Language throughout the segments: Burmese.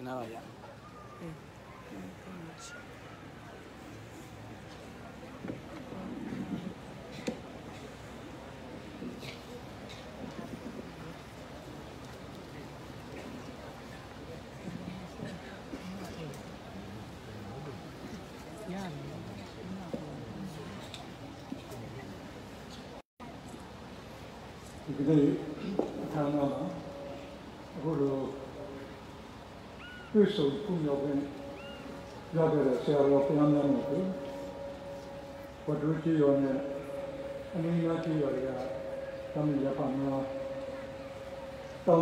နားပါဗျာဒီကနေ့အခမ်းအနားမှာအခုလိုတွေ့ဆုံခုရောက်တဲ့ရောက်တဲ့ဆရာတော်ဘုရားများနဲ့ဝတ္ထုကြီးရောနဲ့အနည်းငယ်ကြီးရောတွေကတမန်ရပါမှာတောင်း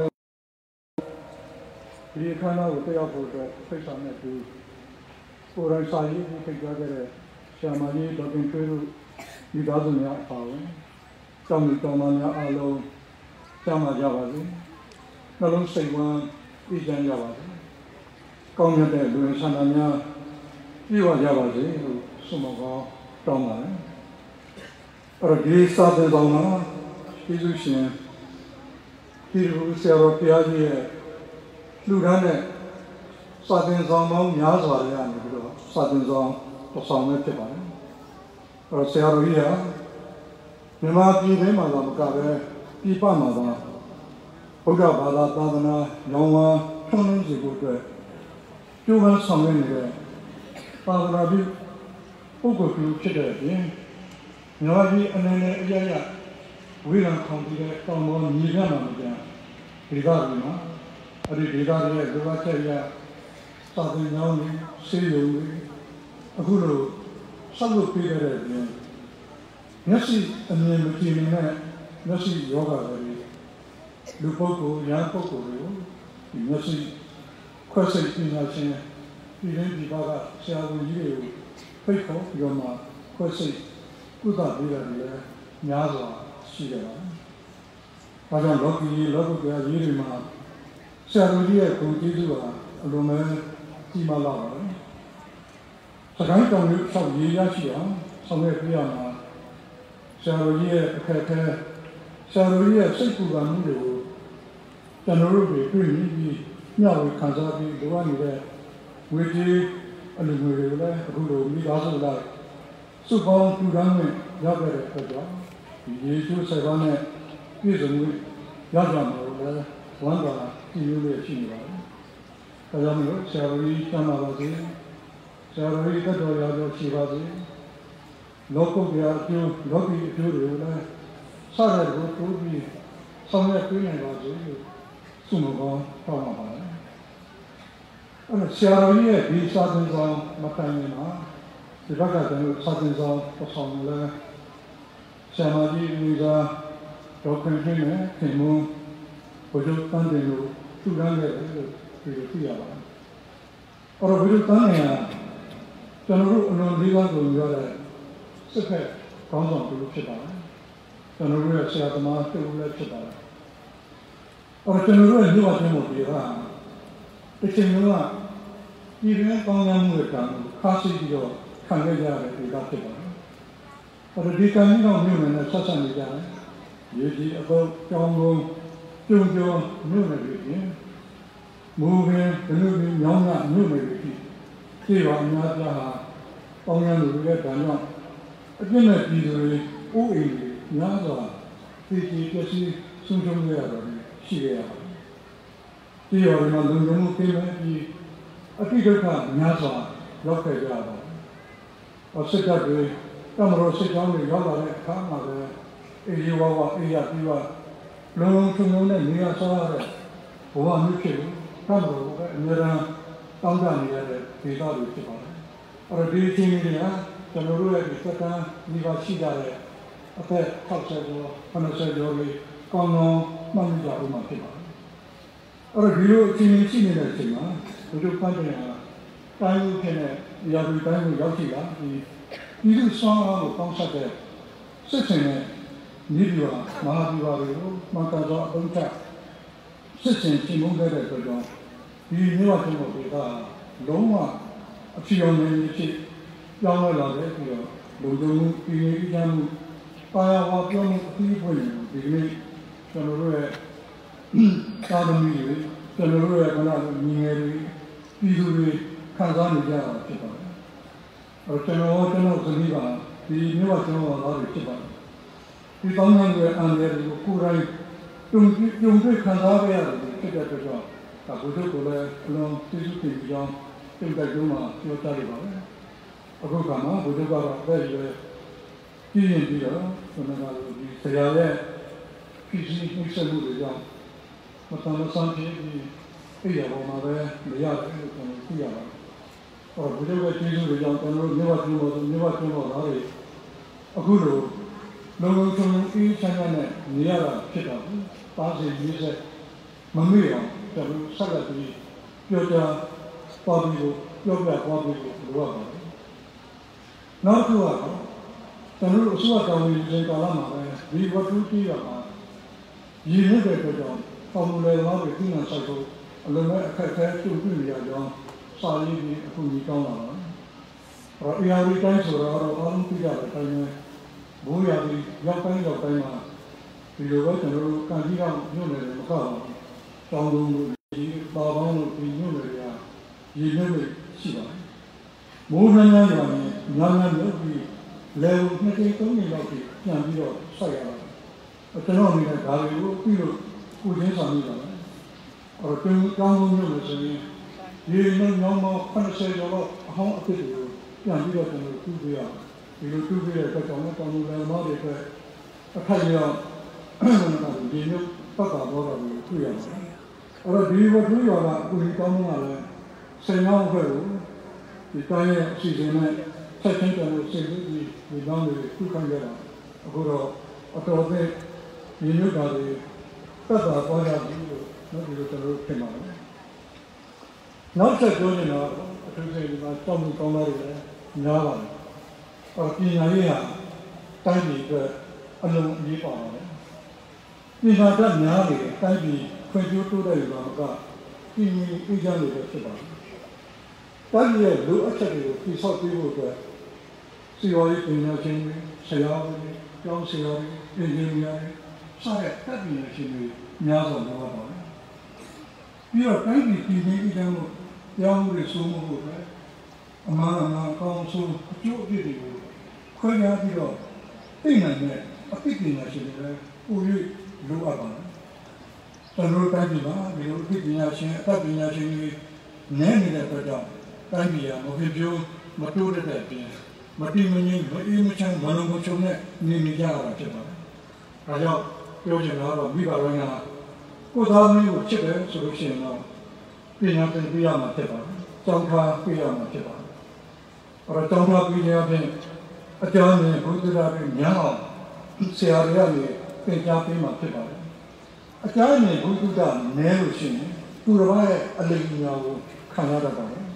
ဒီအခမ်းအနားကိုတက်ရောက်ဖို့အတွက်ဖိတ်ဆောင်နေသူကိုရိုင်းစာရေးကိုဖိတ်ကြားခဲ့တဲ့ဆရာမကြီးဒေါက်တာထွေးတို့ဒီသားစုများအပါအဝင်ကျောင်းတော်သားများအားလုံးကြားမှာကြပါစေနှလုံးစိတ်ဝမ်းပြည့်စုံကြပါစေကောင်းတဲ့လူဝင်ဆန္ဒများပြည့်ဝကြပါစေလို့ဆုမကောင်းတောင်းပါတယ်အဲ့တော့ဒီစာပေတော်မှာကျေးဇူးရှင်ဒီလိုဆရာတော်ဘုရားကြီးရဲ့လူရန်တဲ့စာသင်ဆောင်ပေါင်းများစွာရနေပြီးတော့စာသင်ဆောင်တစ်ဆောင်ပဲဖြစ်ပါတယ်အဲ့တော့ဆရာတော်ကြီးကမြန်မာပြည်ထဲမှာတော့မကပဲပြည်ပမှာတော့ဘုရားဘာသာသာသနာရောင်းဝါထွန်းလင်းစေဖို့အတွက်ကျိုးပန်းဆောင်ရွက်နေတဲ့သာသနာ့ပြုပုဂ္ဂိုလ်ကြီးဖြစ်တဲ့အပြင်မြန်မာပြည်အနေနဲ့အရရဝိရံခေါင်ပြီးတဲ့တောင်ပေါ်မြေပြမှာမကျန်ဒေသတွေမှာအဲ့ဒီဒေသတွေရဲ့လိုအပ်ချက်ရသာသနာ့ရေးစေယုံတွေအခုလိုဆောက်လုပ်ပေးတဲ့အပြင်မျက်စိအမြင်မကြည့်နဲ့မျက်စိယောဂတွေလူပုဂ္ဂိုလ်ရဟန်းပုဂ္ဂိုလ်တွေကိုဒီမျက်စိခွဲစိတ်ပညာရှင်ပြည်ရင်းပြည်ပကဆရာဝန်ကြီးတွေကိုဖိတ်ခေါ်ပြီးတော့မှခွဲစိတ်ကုသပေးတယ်လည်းများစွာရှိကြပါတယ်။ဒါကြောင့်လောကီလောကုတ္တရာရေးတွေမှာဆရာဝန်ကြီးရဲ့ဂုဏ်ကျေးဇူးကအလွန်ပဲကြီးမားလာပါတယ်။စကိုင်းတောင်ကြီးဆောက်ရေးရရှိအောင်ဆောင်ရွက်ပြရမှာဆရာတော်ကြီးရဲ့အခက်အခဲဆရာတော်ကြီးရဲ့စိတ်ပူပန်မှုတွေကိုကျွန်တော်တို့တွေတွေ့ပြီးမျှဝေခံစားပြီးလိုအပ်နေတဲ့ဝေကြီးအလူငွေတွေကိုလည်းအခုလိုမိသားစုလိုက်စုပေါင်းထူထောင်နဲ့ရောက်ခဲ့တဲ့အတွက်ကြောင့်ဒီယေရှုဆက်ပါနဲ့ပြည့်စုံမှုရောက်ကြမှာလို့လည်းဝမ်းသာကြည်ညိုလေးရှိနေပါတယ်။ဒါကြောင့်မို့ဆရာတော်ကြီးကျမ်းပါပါစေ။ဆရာတော်ကြီးတတ်တော်ရာကျော်ရှိပါစေ။လောကုတ္တရာအကျိုးလောကီအကျိုးတွေကိုလည်းစတဲ့ကိုတိုးပြီးဆောင်ရွက်ပေးနိုင်ပါစေလို့ဆုမကောင်းတောင်းပါပါတယ်။အဲ့တော့ဆရာတော်ကြီးရဲ့ဒီစာသင်ဆောင်မတိုင်ခင်မှာဒီဘက်ကကျွန်တော်စာသင်ဆောင်ပတ်ဆောင်လဲဆရာမကြီးဦးသာဒေါက်တာခင်နဲ့ခင်မွန်းဘုရားတန်တယ်လို့သူရမ်းခဲ့တယ်လို့သိရပါတယ်။အဲ့တော့ဘုရားတန်တယ်ကကျွန်တော်တို့အလွန်လေးပါးကိုပြောတဲ့စစ်ဖက်ကောင်းဆောင်တူဖြစ်ပါတယ်။ကျွန်တော်တို့ရဲ့ဆရာသမားတူလည်းဖြစ်ပါတယ်။အော်ကျွန်တော်တို့ရဲ့ညှို့ချင်းမှုတွေကတစ်ချိန်လုံးကဒီရင်းကောင်းရမှုကခါးစီပြီးတော့ခံခဲ့ကြရတဲ့ဒေသဖြစ်ပါတယ်။အော်ဒီကံကြီးတော့မြို့နယ်နဲ့ဆက်ဆက်နေကြတယ်။ရေကြီးအတော့ကြောင်းလုံးပြုံမြို့နယ်တွေပြင်မူပင်ဘယ်လိုမျိုးညောင်းရမြို့နယ်တွေဖြစ်ခြေပါအများပြားဟာကောင်းရလူတွေရဲ့ကံကြောင့်အပြစ်မဲ့ပြည်သူတွေဥအိမ်တွေများစွာပြည်ပျက်စီးဆုံးရှုံးရတာရှိရပါတယ်။ဒီရောမှာလုံခြုံမှုကိမဲ့ပြီးအတိဒုက္ခများစွာရောက်ခဲ့ကြပါတယ်။အစစ်တပ်တွေတမတော်စစ်ကြောင်းတွေရောက်လာတဲ့အခါမှာလည်းအေးဝါအေးရပြီးတော့လုံချုံနဲ့နေရာဆောရတဲ့ဘဝမျိုးဖြစ်လို့တမတော်ကအများအားတောင်းတနေရတဲ့ဒေသတွေဖြစ်ပါတယ်။အဲ့ဒီအချိန်တွေကကျွန်တော်တို့ရဲ့စက္ကန့်ဒီပါရှိကြတဲ့အသက်60ကျော်80ကျော်လေးကောင်းကောင်းမှတ်မိကြအောင်မှာဖြစ်ပါတယ်။အဲ့ဒီလိုအချိန်ရှိနေတဲ့အချိန်မှာဘုရားပန်းတယ်ဟာတိုင်းလူဖြစ်တဲ့ရာဇဝတိုင်းကိုရောက်ရှိလာဒီလူဆောင်အောင်ကိုပေါင်းဆက်တဲ့စစ်စင်နဲ့နိဗ္ဗာန်မဟာဗိဝါတွေကိုမှန်ကန်သောအသုံးချစစ်စင်ပြင်မုန်းခဲ့တဲ့အတွက်ကြောင့်ဒီမြို့ဝတ်မှုတွေကလုံးဝအဖြစ်အောင်နေဖြစ်ပြောင်းလဲလာတဲ့ပြီးတော့လူတို့ပြည်ရေးကြမှုပါရဝါပြောမှုအပြီးဖွင့်နေဒီကနေ့ကျွန်တော်တို့ရဲ့သာသမီတွေကျွန်တော်တို့ရဲ့ခန္ဓာကိုမြင်ငယ်တွေပြည်သူတွေခံစားနေကြတာဖြစ်ပါတယ်။ကျွန်တော်ကဒီမြို့ကကျွန်တော်သားတွေဖြစ်ပါတယ်။ဒီတောင်းရတဲ့အန်ရတွေကိုကိုယ်တိုင်ကြုံတွေ့ခံစားရရတယ်ဖြစ်တဲ့အတွက်ကြောင့်ဒါဘုရားကိုလည်းဘုလုံးသိစုသိကြောင်းသိတဲ့ကျုံးမှာပြောကြရပါမယ်။အခုကမှဘုရားကတော့အဲ့ဒီလေကြည့်ရင်ပြီးတော့ကျွန်တော်တို့ဒီဆရာရဲ့ပြည်စည်းမှုစမှုတွေကြောင့်မတန်မဆန်းပြီးအဲ့ရပေါ်မှာပဲမရတယ်လို့ကျွန်တော်သိရပါတယ်။ဘုရားရဲ့ကျေးဇူးတွေကြောင့်ကျွန်တော်တို့မြို့ဝကျွန်းတော်သားတွေအခုလိုလုံးလုံးချုံအေးချမ်းချမ်းနဲ့နေရတာဖြစ်တာဘူး။ပါစီရေးဆက်မမေ့အောင်ကျွန်တော်ဆက်လက်ပြီးပြောပြသွားပြီးလိုရပါတယ်။နောက်တစ်ခုကတော့ကျွန်တော်တို့အစိုးရတောင်းဝင်ခြင်းကာလမှာပဲဒီဝတ္ထုကြီးတာမှာရည်ရွယ်တဲ့အတွက်ကြောင့်ပေါ်မူလေတော့ဒီနှံဆိုင်ကိုအလုံးမဲ့အခက်အခဲပြုပြရကြောင်းစာရေးပြီးအခုကြီးကောင်းလာပါတော့အရာတွေတိုင်းဆိုတော့အားလုံးပြကြတယ်တိုင်းနဲ့ဘိုးရပြီးရောက်တိုင်းမှာဒီလိုပဲကျွန်တော်တို့ကန်ကြီးကောင်ညွှန်နေတယ်မဟုတ်ဘူးတောင်းလို့ဒီပါပေါင်းလို့ဒီညွှန်နေရရည်ရွယ်လို့ရှိပါတယ်မိုးနှမ်းနှမ်းရောင်ညာညာလို့ပြီးလေဦးနှစ်သိန်းသုံးသိန်းလောက်ပြီးပြန်ပြီးတော့ဆက်ရတာကျွန်တော်အနေနဲ့ဒါတွေကိုပြီးလို့ကိုရင်းဆောင်နေပါမယ်ကျွန်တော်ကောင်းကောင်းညွှန်လို့ဆိုရင်ဒီနေ့ညောင်းမ80ကျော်တော့အဟောင်းအဖြစ်တွေကိုပြန်ပြီးတော့ကျွန်တော်တူးပြရဒီလိုတူးပြတဲ့အတွက်ကြောင့်တောင်းလို့လည်းမောတွေအတွက်အခက်ရဒီမျိုးပတ်တာတော့ကိုတွေ့ရပါတယ်ဒီဝတ္ထုရောကကိုကြီးကောင်းမှလည်းဆယ်ယောက်ဖွဲ့ကိုဒီတိုင်းရဲ့အစီအစဉ်နဲ့ဆက်ချင်းတယ်လို့စိတ်ကြီးဒီကောင်းတွေခုခံကြတာအခုတော့အတော်သေးဒီမျိုးတာတွေပတ်တာပေါ်ရပြီလို့ဒီလိုကျွန်တော်ပြင်ပါတယ်နောက်ဆက်ပြောနေတာအထူးသဖြင့်ဒီမှာတောင်းမှုကောင်းတာတွေလည်းများပါတယ်ပညာရေးဟာတိုင်းပြည်အတွက်အလုံးအရေးပါပါတယ်ပညာတတ်များတယ်တိုင်းပြည်ဖွံ့ဖြိုးတိုးတက်ရပါကပြည်သူအေးချမ်းလို့ဖြစ်ပါတယ်တိုင်းပြည်ရဲ့လူအပ်ချက်တွေကိုပြဆောက်ပေးဖို့အတွက်စီဝါရေးပညာရှင်တွေဆရာတွေကျောင်းဆရာတွေအင်ဂျင်နီယာတွေစတဲ့တပ်ပညာရှင်တွေများစွာလိုအပ်ပါတယ်ပြီးတော့တိုင်းပြည်ပြည်သူအေးချမ်းလို့ပြောင်းမှုတွေစိုးမှုဖို့အတွက်အမှန်ကောင်းဆုံးအကျိုးအပြည့်တွေကိုခွဲခြားပြီးတော့သိနိုင်တဲ့အသိပညာရှင်တွေပို၍လိုအပ်ပါတယ်ကျွန်တော်တိုင်းပြည်မှာဒီလိုအသိပညာရှင်အတတ်ပညာရှင်တွေနည်းနေတဲ့အတွက်ကြောင့်တိုင်းပြည်ကမဖြစ်ပြိုးမတိုးတဲ့အပြင်မတည်မငြိမ်မအေးမချမ်းမလုံးမချုံနဲ့နေကြရတာဖြစ်ပါတယ်။ဒါကြောင့်ပြောချင်တာကတော့မိဘတိုင်းကကိုယ်သားမျိုးကိုချစ်တယ်ဆိုလို့ရှိရင်တော့ပညာသင်ပေးရမှာဖြစ်ပါတယ်။ကျောင်းထားပေးရမှာဖြစ်ပါတယ်။ကျောင်းထားပေးရခြင်းအကြောင်းနဲ့ဘုရားတွေညာအောင်ဆရာတွေကနေသင်ကြားပေးမှာဖြစ်ပါတယ်။အကြောင်းနဲ့ဘုရားနည်းလို့ရှိရင်သူတစ်ပါးရဲ့အလိမ်ညာကိုခံရတတ်ပါတယ်။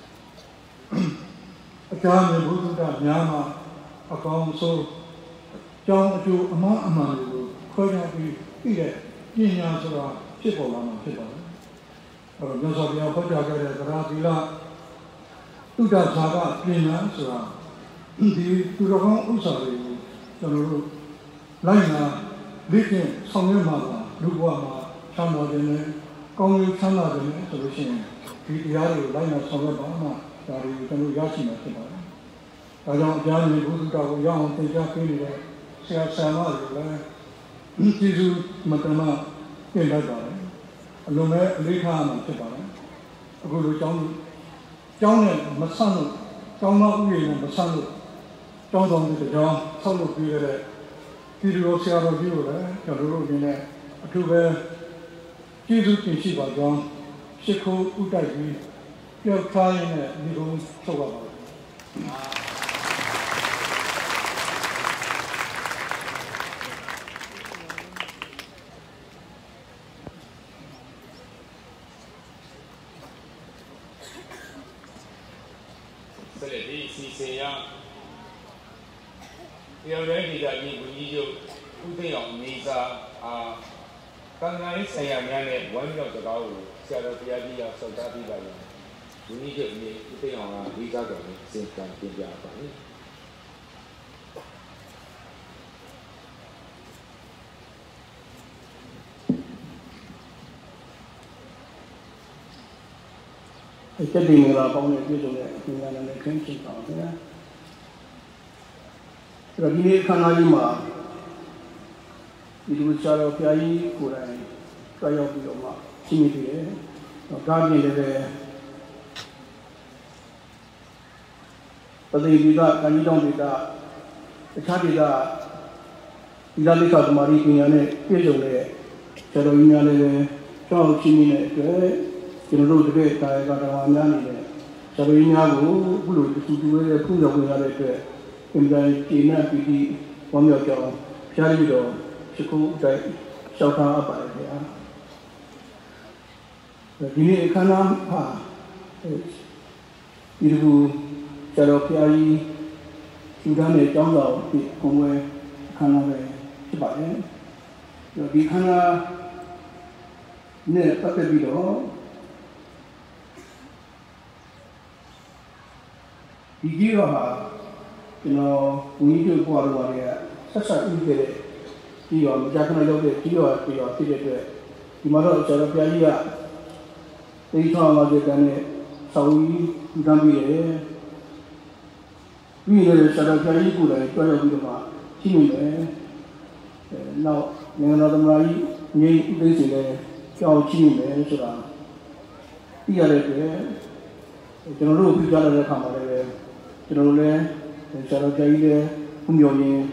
အကြောင်းနဲ့ဘုရားညာမှာအကောင်းဆုံးကျောင်းအကျိုးအမှန်တွေကိုခွဲခြားပြီးပြီးတဲ့ပညာဆိုတာဖြစ်ပေါ်လာမှာဖြစ်ပါတယ်။မြတ်စွာဘုရားဟောကြားခဲ့တဲ့သရသီလတုဒ္ဒသာကပညာဆိုတာဒီသူတော်ကောင်းဥစ္စာတွေကိုကျွန်တော်တို့လိုက်နာလေ့ကျင့်ဆောင်ရွက်မှာလူဘဝမှာချမ်းသာခြင်းနဲ့ကောင်းကျိုးချမ်းသာခြင်းနဲ့ဆိုလို့ရှိရင်ဒီတရားတွေကိုလိုက်နာဆောင်ရွက်ပါမှဒါတွေကိုကျွန်တော်ရရှိမှာဖြစ်ပါတယ်။ဒါကြောင့်အပြားကြီးဘုရားကိုရအောင်သင်ကြားပေးနေတဲ့ဆရာဆရာမတွေလည်းကျေးဇူးမတမပြင်လိုက်ပါတယ်။အလုံးမဲ့အလေးထားမှာဖြစ်ပါတယ်။အခုလိုကျောင်းနဲ့မဆန့်လို့ကျောင်းသားဥယျာဉ်နဲ့မဆန့်လို့ကျောင်းတော်တွေကြောင်းဆောက်လုပ်ပြီးတဲ့ဒီလိုဆရာတော်ကြီးကိုလည်းကျွန်တော်တို့အနေနဲ့အထူးပဲကျေးဇူးတင်ရှိပါကြောင်းရှိခိုးဥတိုက်ပြီးပြောထားရင်းနဲ့ဒီလိုထုတ်ပါပါတယ်ဒီစီစဉ်ရပြောရဲဒီကကြီးကိုကြီးတို့ဥသိအောင်နေစာကံကံရေးဆရာများနဲ့ဝမ်းမြောက်စကားကိုဆရာတော်ဘုရားကြီးကဆောက်တာပြီးပါရင်ဒီနေ့ကျနေဥသိအောင်ကဒီကားတော်နဲ့စဉ်းစားပြင်ပြပါမယ်တက်တင်လာပေါင်းတဲ့ပြည်စုံတဲ့အပြင်လာတဲ့ခင်းချင်းတောင်းတယ်အဲ့တော့ဒီနေ့ခန္ဓာကြီးမှာဒီလိုချတော်ဖျားကြီးကိုယ်တိုင်တွားရောက်ပြီးတော့မှရှင်းနေတယ်ဒါပြင်လည်းပဲပတိပိကကံကြီးတောင်းပိကအခြားပိကဒီလာလိခသမารီပညာနဲ့ပြည့်စုံတဲ့ဆရာတော်ကြီးများလည်းပဲကြောက်ချင်းနေတဲ့အတွက်ကျွန်တော်တို့တကယ်တာယာကတော်များနေတဲ့ဆရာတော်ကြီးများကိုအခုလိုတူတူလေးဖူးရောက်ဝင်ရတဲ့အတွက်အင်တိုင်းကျေနပ်ပြီးပြီးဝမ်းမြောက်ကြောင်းဖျားပြီးတော့ရှိခိုးတိုင်းလျှောက်ထားအပ်ပါတယ်ခင်ဗျာဒီနေ့အခမ်းအနားဟာဒီလိုဆရာတော်ဖျားကြီးသူတန်းနဲ့ကျောင်းတော်ဒီကုံဝဲခန္ဓာပဲဖြစ်ပါတယ်ဒီခန္ဓာနဲ့ပတ်သက်ပြီးတော့ဒီကြီးတော့ဟာကျွန်တော်ဝိညာဉ်ပေါ်တော်ရဆက်ဆက်ဥခဲ့တဲ့ဒီရောမကြခဏရောက်တဲ့ဒီရောပြီးတော့ဖြစ်တဲ့အတွက်ဒီမှာတော့ကျွန်တော်ဘုရားကြီးကသိထောင်းလာတဲ့ကနေဆောင်းကြီးထူထမ်းပြီးတယ်ပြီးရင်ဆရာတော်ဘုရားကြီးကိုလည်းတွားရောက်ပြီးတော့မှရှင်းနေတယ်နောက်နိုင်ငံတော်သမ္မတကြီးငြိမ်းဥသိမ်းစီလည်းကြောက်ကြည့်နေတယ်ဆိုတာသိရတဲ့အတွက်ကျွန်တော်တို့ပြကြတဲ့အခါမှာလည်းကျွန်တော်လည်းဆရာတော်ဘုရားကြီးလည်းဘုမျော်ရင်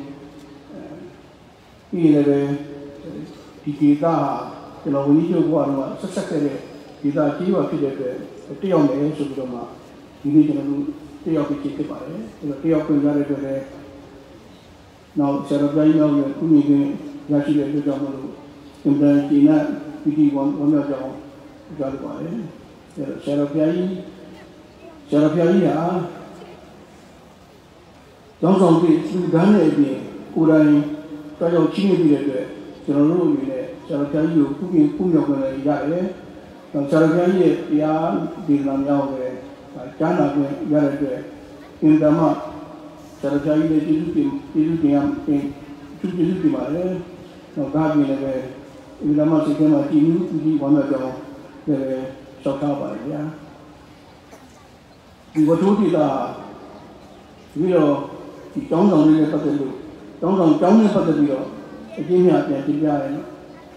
ပြီးရင်လည်းဒီဒေသဟာကျွန်တော်ဝိနည်းချုပ်ဘုရားတော်ကဆက်ဆက်ခဲ့တဲ့ဒေသကြီးပါဖြစ်တဲ့အတွက်တယောက်မယ်ဆိုပြီးတော့မှဒီနေ့ကျွန်တော်တို့တယောက်ဖြစ်ပါတယ်အဲ့တော့တယောက်ပြင်ရတဲ့အတွက်လည်းနောက်ဆရာတော်ဘုရားကြီးရောက်တဲ့ခုနှစ်ကရရှိတဲ့အတွက်ကြောင့်မလို့အင်တာနက်ဒီနာပီတီဝန်မြောက်ကြောင်းကြားလို့ပါတယ်အဲ့တော့ဆရာတော်ဘုရားကြီးဟာကျောင်းဆောင်ပြီးသူတန်းနေပြီးကိုယ်တိုင်ကြောက်ချင်းနေပြီးတဲ့အတွက်ကျွန်တော်တို့အနေနဲ့ဆရာတော်ဘုရားကြီးကိုခုမြောက်ခွင့်ရတယ်။နောက်ဆရာတော်ဘုရားကြီးရဲ့တရားဒီနာမြောက်ပဲကြားနာခွင့်ရတဲ့အတွက်အင်တာမဆရာတော်ဘုရားကြီးရဲ့ကျေးဇူးတင်ရပြင်ကျေးဇူးတင်ပါတယ်။နောက်ဒါပြင်လည်းပဲအင်တာမစိတ်ထဲမှာကြည်နူးပြီးဝမ်းမြောက်ကြောင်းလည်းလျှောက်ထားပါတယ်ဗျာ။ဒီဝတ္ထုတိတာပြီးတော့ဒီတောင်းဆောင်လေးနဲ့ပတ်သက်လို့တောင်းဆောင်ကျောင်းနဲ့ပတ်သက်ပြီးတော့အကျဉ်းများပြန်ပြပြရတယ်နော်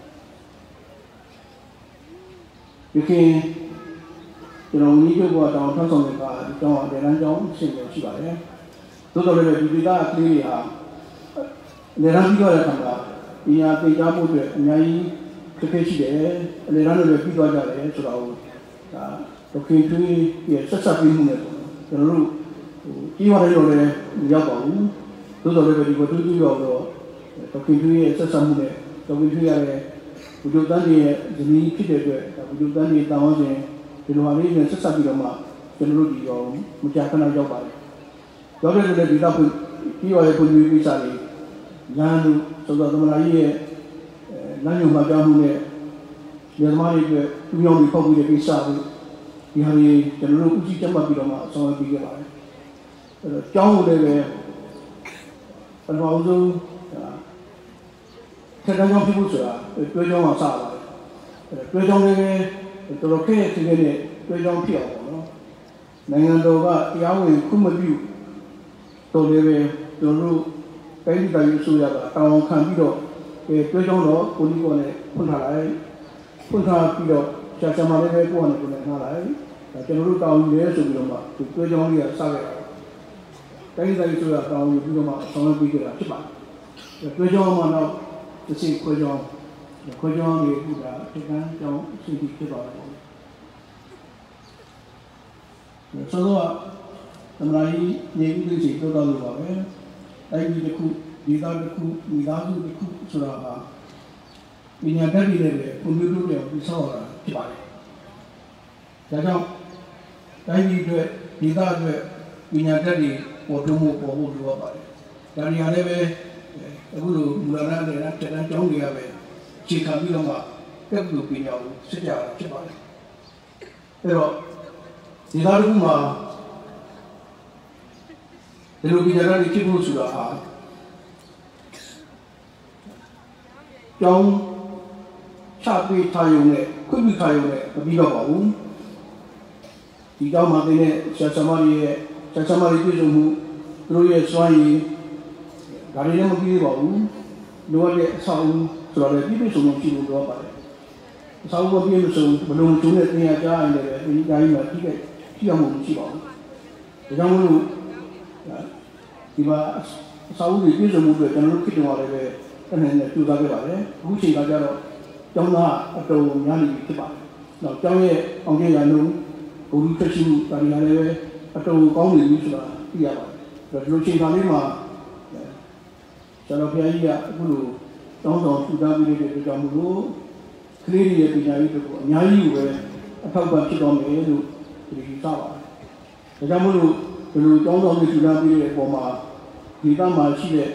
ဒီခင်ကျွန်တော်ဝိနည်းချုပ်ကတောင်းထောက်ဆောင်တဲ့ကာဒီကျောင်းအတယ်လမ်းကျောင်းရှင်းပြရှိပါတယ်သို့တော်လည်းဒီဒေသအကလေးတွေဟာလေလမ်းပြီးတော့တဲ့အခါမှာပညာသင်ကြားမှုတွေအများကြီးတစ်ခေတ်ရှိတယ်လေလမ်းတွေပြီးသွားကြတယ်ဆိုတော့ဒါဒုက္ခတွေရဲ့ဆက်ဆက်ပြီးမှုနဲ့ကျွန်တော်တို့ကြီးရတယ်လို့လည်းမရောက်ပါဘူးသို့တော်လည်းဒီဝတ္ထုကြီးရောက်တော့ဒုက္ခတွေရဲ့ဆက်ဆက်မှုနဲ့ဒုက္ခတွေရတဲ့ဘုဒ္ဓတန်ရဲ့ဇနီးဖြစ်တဲ့အတွက်ဘုဒ္ဓတန်ရဲ့တာဝန်ရှင်ဒီလိုဟာလေးနဲ့ဆက်ဆက်ပြီးတော့မှကျွန်တော်တို့ဒီရောမကြာခဏရောက်ပါတယ်ရောက်တဲ့လည်းဒီတော့ကြီးရတဲ့ဘုရားကိစ္စတွေလမ်းတို့သောတော်သမလာကြီးရဲ့လမ်းညွှန်မှာကြားမှုနဲ့ဒီသမားတွေအတွက်သူရောင်းပြီးပေါက်ပြီးတဲ့ကိစ္စတွေဒီဟာတွေကျွန်တော်တို့ဥကြည့်ချက်မှတ်ပြီးတော့မှဆောင်ရွက်ပြီးခဲ့ပါတယ်အဲ့တော့ကျောင်းကိုလည်းပဲပထမဆုံးထက်တန်းကျောင်းဖြစ်ဖို့ဆိုတာတွဲကျောင်းမှာစပါတယ်အဲ့တွဲကျောင်းလည်းတော်တော်ခက်ခဲတဲ့တွဲကျောင်းဖြစ်အောင်ပေါ့နော်နိုင်ငံတော်ကတရားဝင်ခွင့်မပြုတော်လည်းပဲကျွန်တော်တို့တိုင်းဒေသကြီးအစိုးရကတောင်းခံပြီးတော့တွဲကျောင်းတော့ကိုလီကောနဲ့ဖွင့်ထားလိုက်ဖွင့်ထားပြီးတော့ဆရာဆရာမလည်းပဲကိုယ်ကနေထားလိုက်ကျွန်တော်တို့တောင်းရဲဆိုပြီးတော့မှသူတွဲကျောင်းကြီးကစခဲ့တာတိုင်းဒေသကြီးအစိုးရတောင်းယူပြီးတော့မှဆောင်ရွက်ပြီးကြတာဖြစ်ပါတယ်တွဲကျောင်းမှာတော့တစ်စိခွဲကျောင်းလေးခုဒါဒီကန်းကျောင်းရှိပြီးဖြစ်ပါတယ်ဆိုတော့သမလာကြီးနေဦးသိစီပြောတော့လို့ပါပဲအဲ့ဒီတစ်ခုဒီသားတစ်ခုဒီသားစုတစ်ခုဆိုတာဟာပညာတတ်ပြီးတဲ့ကွန်ပျူတာတွေပြဆောက်တာဖြစ်ပါတယ်ဒါကြောင့်တိုင်းပြည်အတွက်ဒီသားအတွက်ပညာတတ်တွေပေါ်ထုတ်မှုပေါ်ဖို့လိုအပ်ပါတယ်ဒါတွေဟာလည်းပဲအခုလိုမူလနာနဲ့တက်တန်းကျောင်းတွေကပဲခြေခံပြီးတော့မှတက်လို့ပညာကိုစစ်ကြတာဖြစ်ပါတယ်အဲ့တော့ဒီသားတစ်ခုမှာဒီလိုပညာတတ်တွေဖြစ်ဖို့ဆိုတာဟာကျောင်းချပေးထားရုံနဲ့ခွင့်ပြုထားရုံနဲ့မပြီးတော့ပါဘူးဒီကြောင့်မှတဲ့ဆရာဆရာမတွေရဲ့ဆရာဆရာမတွေပြည်စုံမှုသူတို့ရဲ့စွမ်းရည်ဒါတွေလည်းမပြီးပါဘူးလိုအပ်တဲ့အဆောက်အဦဆိုတော့လည်းပြည်စုံမှုရှိလို့ပြောပါတယ်အဆောက်အဦမပြည့်စုံဘလုံးကျုံးတဲ့တင်ရကြားရင်လည်းဒီတိုင်းမှာထိအောင်မှုရှိပါဘူးဒါကြောင့်မို့လို့ဒီမှာအဆောက်အဦတွေပြည်စုံမှုတွေကျွန်တော်တို့ဖြစ်တော်ရတယ်ပဲအနေနဲ့ကြိုးစားခဲ့ပါတယ်အခုချိန်ကကြတော့ကျောင်းသားအတော်များနေပြီဖြစ်ပါတယ်တော့ကျောင်းရဲ့အောင်ကျရလုံးဘုံဖြစ်ရှိမှုဒါတွေလည်းအတော်ကောင်းနေပြီဆိုတာသိရပါတယ်ဒီလိုချိန်ခါလေးမှာကျွန်တော်ဖျားကြီးကအခုလိုတောင်းဆောင်ထူထားပြီးတဲ့ကြောင့်မို့လို့ကလေးတွေရဲ့ပညာရေးတို့ကိုအများကြီးပဲအထောက်အပံ့ဖြစ်တော်မယ်လို့ဒီလိုစပါတယ်ဒါကြောင့်မို့လို့ဒီလိုတောင်းဆောင်ထူထားပြီးတဲ့အပေါ်မှာဒီကမှာရှိတဲ့